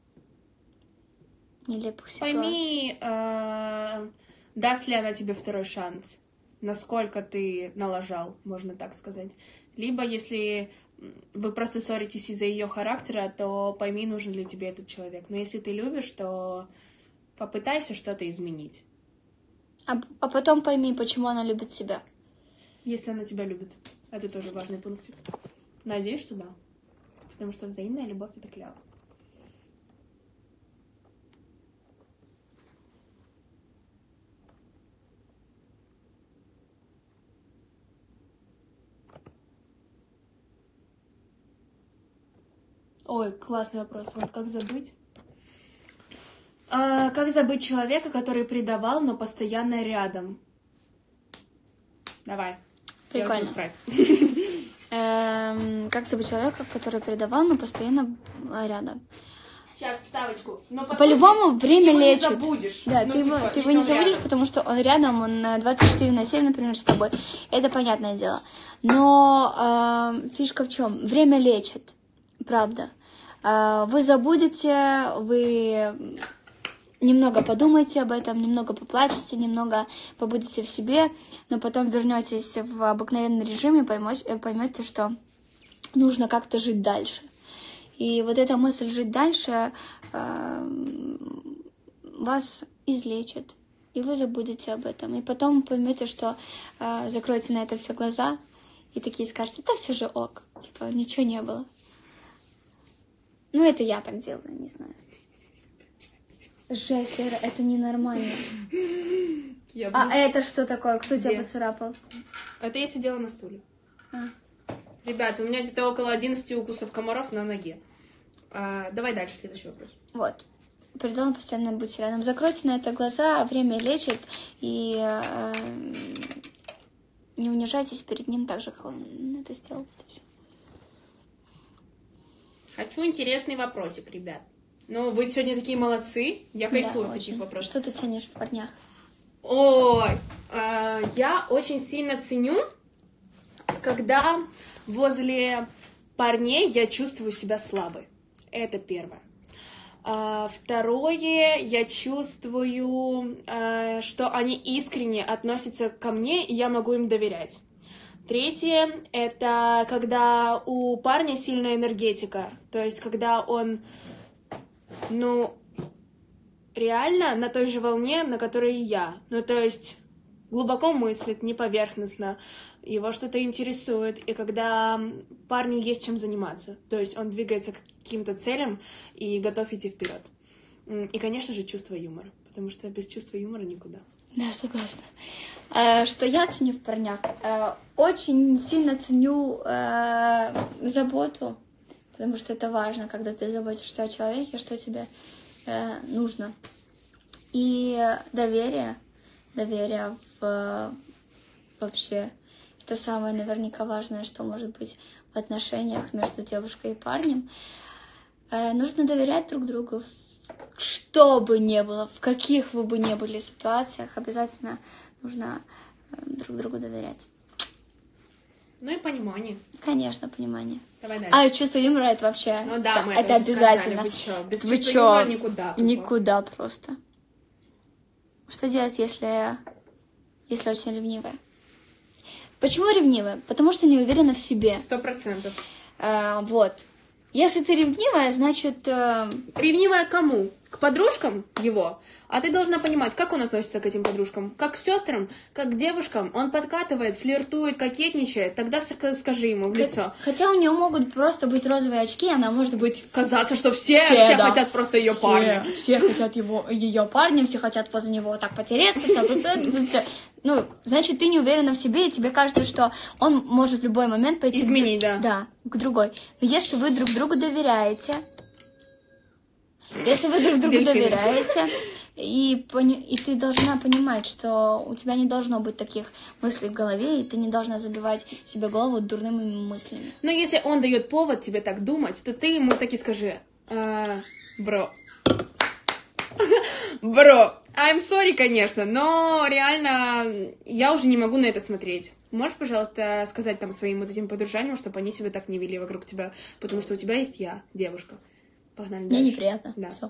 нелепых ситуаций. Пойми, даст ли она тебе второй шанс, насколько ты налажал, можно так сказать. Либо, если вы просто ссоритесь из-за ее характера, то пойми, нужен ли тебе этот человек. Но если ты любишь, то попытайся что-то изменить. А потом пойми, почему она любит тебя. Если она тебя любит. Это тоже важный пунктик. Надеюсь, что да. Потому что взаимная любовь — это клево. Ой, классный вопрос. Вот как забыть? Как забыть человека, который предавал, но постоянно рядом? Давай. Прикольно. Как забыть человека, который предавал, но постоянно рядом? Сейчас, вставочку. Но, по-любому время лечит. Ты его не забудешь. Да, ты его не забудешь, рядом. Потому что он рядом, он 24/7, например, с тобой. Это понятное дело. Но фишка в чем? Время лечит. Правда. Вы забудете, вы немного подумайте об этом, немного поплачьте, немного побудете в себе, но потом вернетесь в обыкновенный режим и поймете, что нужно как-то жить дальше. И вот эта мысль жить дальше вас излечит, и вы забудете об этом. И потом поймете, что закроете на это все глаза и такие скажете: да все же ок, типа ничего не было. Ну, это я так делаю, не знаю. Жесть, Лера, это ненормально. Это что такое? Кто тебя поцарапал? Это я сидела на стуле. Ребята, у меня где-то около 11 укусов комаров на ноге. Давай дальше, следующий вопрос. Вот. Предлагаю постоянно быть рядом. Закройте на это глаза, время лечит, и не унижайтесь перед ним так же, как он это сделал. Хочу интересный вопросик, ребят. Ну, вы сегодня такие молодцы. Я кайфую от таких вопросов. Что ты ценишь в парнях? Ой, я очень сильно ценю, когда возле парней я чувствую себя слабой. Это первое. Второе, я чувствую, что они искренне относятся ко мне, и я могу им доверять. Третье, это когда у парня сильная энергетика, то есть когда он, реально на той же волне, на которой и я. Ну, то есть глубоко мыслит, не поверхностно, его что-то интересует, и когда парню есть чем заниматься, то есть он двигается к каким-то целям и готов идти вперед. И, конечно же, чувство юмора, потому что без чувства юмора никуда. Да, согласна. Что я ценю в парнях? Очень сильно ценю заботу, потому что это важно, когда ты заботишься о человеке, что тебе нужно. И доверие вообще это самое наверняка важное, что может быть в отношениях между девушкой и парнем. Нужно доверять друг другу, что бы ни было, в каких вы бы ни были ситуациях, обязательно нужно друг другу доверять. Ну и понимание. Конечно, понимание. Давай дальше. Чувство юмора это вообще... Ну да, мы это обязательно. Вы чё? Без чувства юмора никуда. Никуда просто. Что делать, если очень ревнивая? Почему ревнивая? Потому что не уверена в себе. 100%. Вот. Если ты ревнивая, значит... Ревнивая к кому? К подружкам его? А ты должна понимать, как он относится к этим подружкам. Как к сестрам, как к девушкам. Он подкатывает, флиртует, кокетничает. Тогда скажи ему в лицо. Хотя у нее могут просто быть розовые очки, она может быть... Казаться, что все да. Хотят просто ее парня. Все хотят ее парня, все хотят возле него вот так потереться. Ну, значит, ты не уверена в себе, и тебе кажется, что он может в любой момент пойти... Изменить, да. Да, к другой. Но если вы друг другу доверяете... И ты должна понимать, что у тебя не должно быть таких мыслей в голове, и ты не должна забивать себе голову дурными мыслями. Но если он дает повод тебе так думать, то ты ему так и скажи: бро, I'm sorry, конечно, но реально я уже не могу на это смотреть. Можешь, пожалуйста, сказать там своим вот этим подружаням, чтобы они себя так не вели вокруг тебя, потому что у тебя есть я, девушка. Погнали дальше. Мне неприятно. Да. Всё.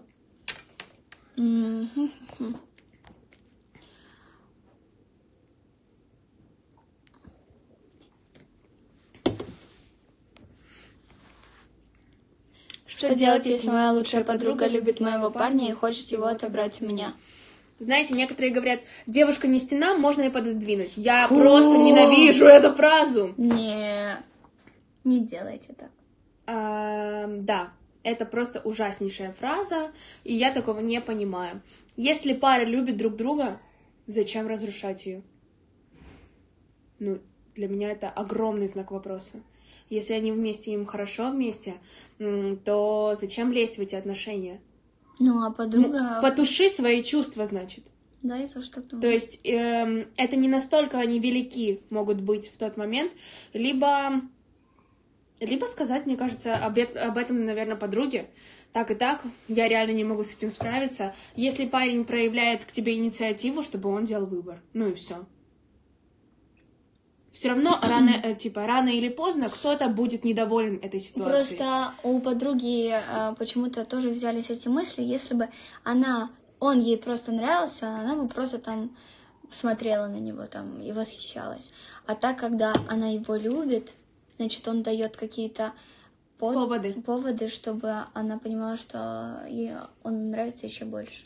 Что делать, если моя лучшая подруга любит моего парня и хочет его отобрать у меня? Знаете, некоторые говорят: девушка не стена, можно ее пододвинуть. Я просто ненавижу эту фразу. Не делайте так. Да, это просто ужаснейшая фраза, и я такого не понимаю. Если пара любит друг друга, зачем разрушать ее? Ну, для меня это огромный знак вопроса. Если они вместе, им хорошо вместе, то зачем лезть в эти отношения? Ну, а подруга... Потуши свои чувства, значит. Да, я тоже так думаю. То есть это не настолько они велики могут быть в тот момент, либо сказать, мне кажется, об этом, наверное, подруге. Так и так, я реально не могу с этим справиться. Если парень проявляет к тебе инициативу, чтобы он делал выбор. Ну и все. Все равно рано или поздно кто-то будет недоволен этой ситуацией. Просто у подруги почему-то тоже взялись эти мысли, если бы она он ей просто нравился, она бы просто там смотрела на него там и восхищалась. А так, когда она его любит, значит, он дает какие-то поводы, чтобы она понимала, что ей он нравится еще больше.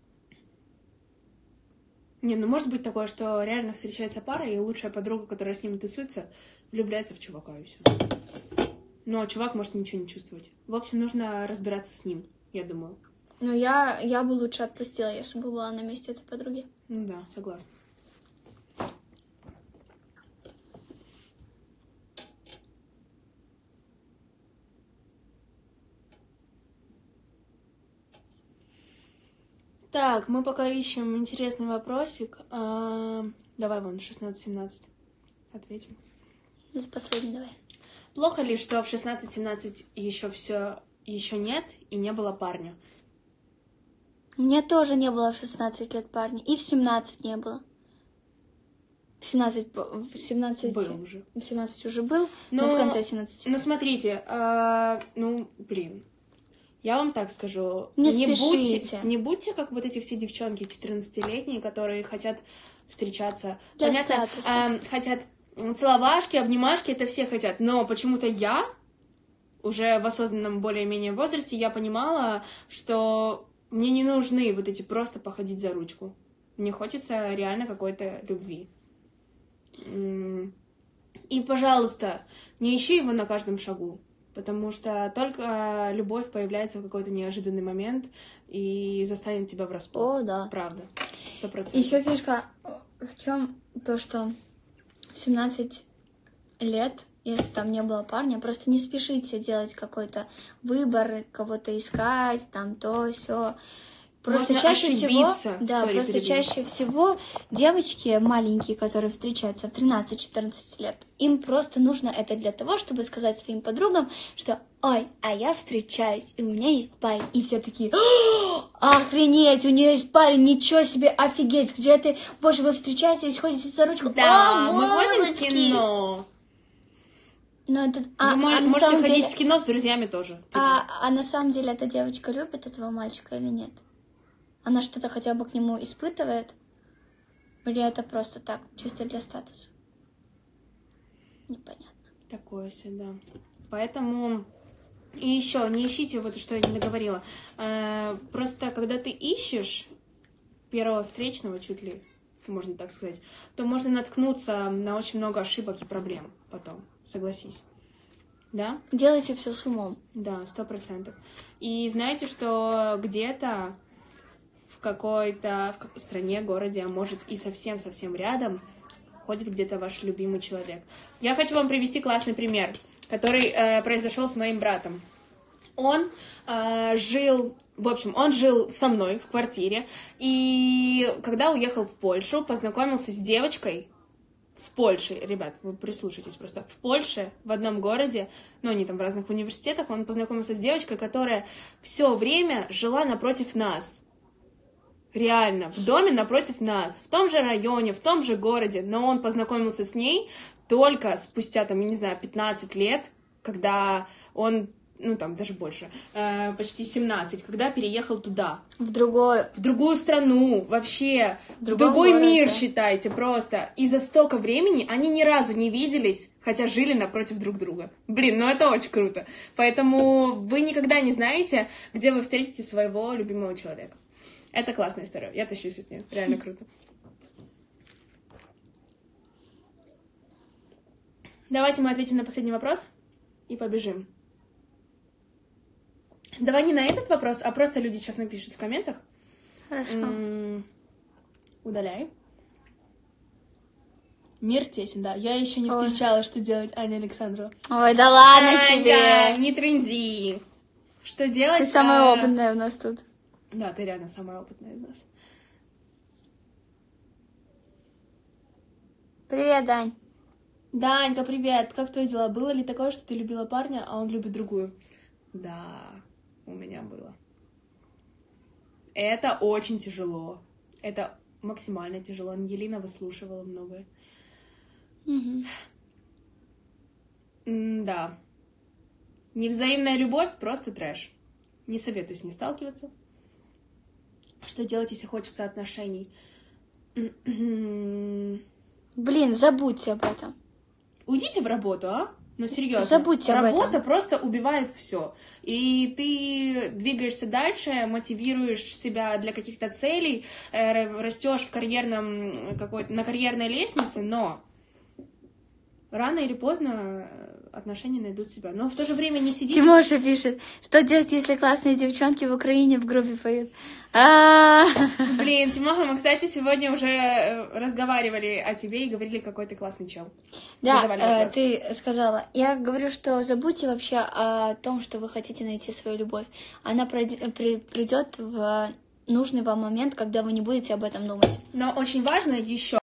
Не, ну может быть такое, что реально встречается пара, и лучшая подруга, которая с ним тусуется, влюбляется в чувака, и все. Ну, а чувак может ничего не чувствовать. В общем, нужно разбираться с ним, я думаю. Ну, я бы лучше отпустила, если бы была на месте этой подруги. Ну да, согласна. Так, мы пока ищем интересный вопросик. Давай вон, 16-17. Ответим. Это последний, давай. Плохо ли, что в 16-17 еще нет и не было парня? Мне тоже не было в 16 лет парня. И в 17 не было. В 17 Был уже. В 17 уже был, но в конце 17. Ну, смотрите, я вам так скажу. Не спешите. Не будьте как вот эти все девчонки 14-летние, которые хотят встречаться. Для Понятно, статуса. хотят целовашки, обнимашки, это все хотят. Но почему-то я, уже в осознанном более-менее возрасте, я понимала, что мне не нужны вот эти просто походить за ручку. Мне хочется реально какой-то любви. И, пожалуйста, не ищи его на каждом шагу, потому что только любовь появляется в какой-то неожиданный момент и застанет тебя врасплох. О, да. Правда, 100%. Еще фишка в чем то, что в 17 лет, если там не было парня, просто не спешите делать какой-то выбор, кого-то искать, там то, все. Просто Можно чаще ошибиться. всего, да, Sorry, просто перебью. чаще всего девочки маленькие, которые встречаются в 13-14 лет, им просто нужно это для того, чтобы сказать своим подругам, что ой, а я встречаюсь, и у меня есть парень. И все такие, охренеть, у нее есть парень, ничего себе, офигеть, где ты, боже, вы встречаетесь, ходите за ручку. Да, мы ходим в мамочки!» кино. Но это, Вы на можете самом ходить деле, в кино с друзьями тоже. типа. а на самом деле эта девочка любит этого мальчика или нет? Она что-то хотя бы к нему испытывает? Или это просто так, чисто для статуса? Непонятно. Такое себе, да. Поэтому... И еще, не ищите, вот что я не договорила. Просто, когда ты ищешь первого встречного, чуть ли, можно так сказать, то можно наткнуться на очень много ошибок и проблем потом, согласись. Да? Делайте все с умом. Да, 100%. И знаете, что где-то в какой-то стране, городе, а может и совсем-совсем рядом, ходит где-то ваш любимый человек. Я хочу вам привести классный пример, который произошел с моим братом. Он жил со мной в квартире, и когда уехал в Польшу, познакомился с девочкой в Польше. Ребят, вы прислушайтесь просто. В Польше, в одном городе, ну, они там в разных университетах, он познакомился с девочкой, которая все время жила напротив нас. Реально, в доме напротив нас, в том же районе, в том же городе, но он познакомился с ней только спустя, там, я не знаю, 15 лет, когда он, ну, там, даже больше, почти 17, когда переехал туда. В другую страну, вообще, в другой мир, считайте, просто. И за столько времени они ни разу не виделись, хотя жили напротив друг друга. Блин, ну это очень круто. Поэтому вы никогда не знаете, где вы встретите своего любимого человека. Это классная история. Я тащусь от нее. Реально круто. Давайте мы ответим на последний вопрос и побежим. Давай не на этот вопрос, а просто люди сейчас напишут в комментах. Хорошо. Удаляй. Мир тесен, да. Я еще не встречала, что делать, Аня Александрова. Ой, да ладно тебе. Аня, не тренди. Что делать? Ты самая опытная у нас тут. Да, ты реально самая опытная из нас. Привет, Дань. Данька, привет. Как твои дела? Было ли такое, что ты любила парня, а он любит другую? Да, у меня было. Это очень тяжело. Это максимально тяжело. Ангелина выслушивала многое. Угу. Да. Невзаимная любовь — просто трэш. Не советую с ней сталкиваться. Что делать, если хочется отношений? Блин, забудьте об этом. Уйдите в работу, а? Ну, серьезно. Забудьте об этом. Работа просто убивает все. И ты двигаешься дальше, мотивируешь себя для каких-то целей, растешь в на карьерной лестнице, но рано или поздно отношения найдут себя. Но в то же время не сидите... Тимоша пишет, что делать, если классные девчонки в Украине в группе поют? Блин, Тимоха, мы, кстати, сегодня уже разговаривали о тебе и говорили, какой ты классный чел. Да, ты сказала. Я говорю, что забудьте вообще о том, что вы хотите найти свою любовь. Она придет в нужный вам момент, когда вы не будете об этом думать. Но очень важно еще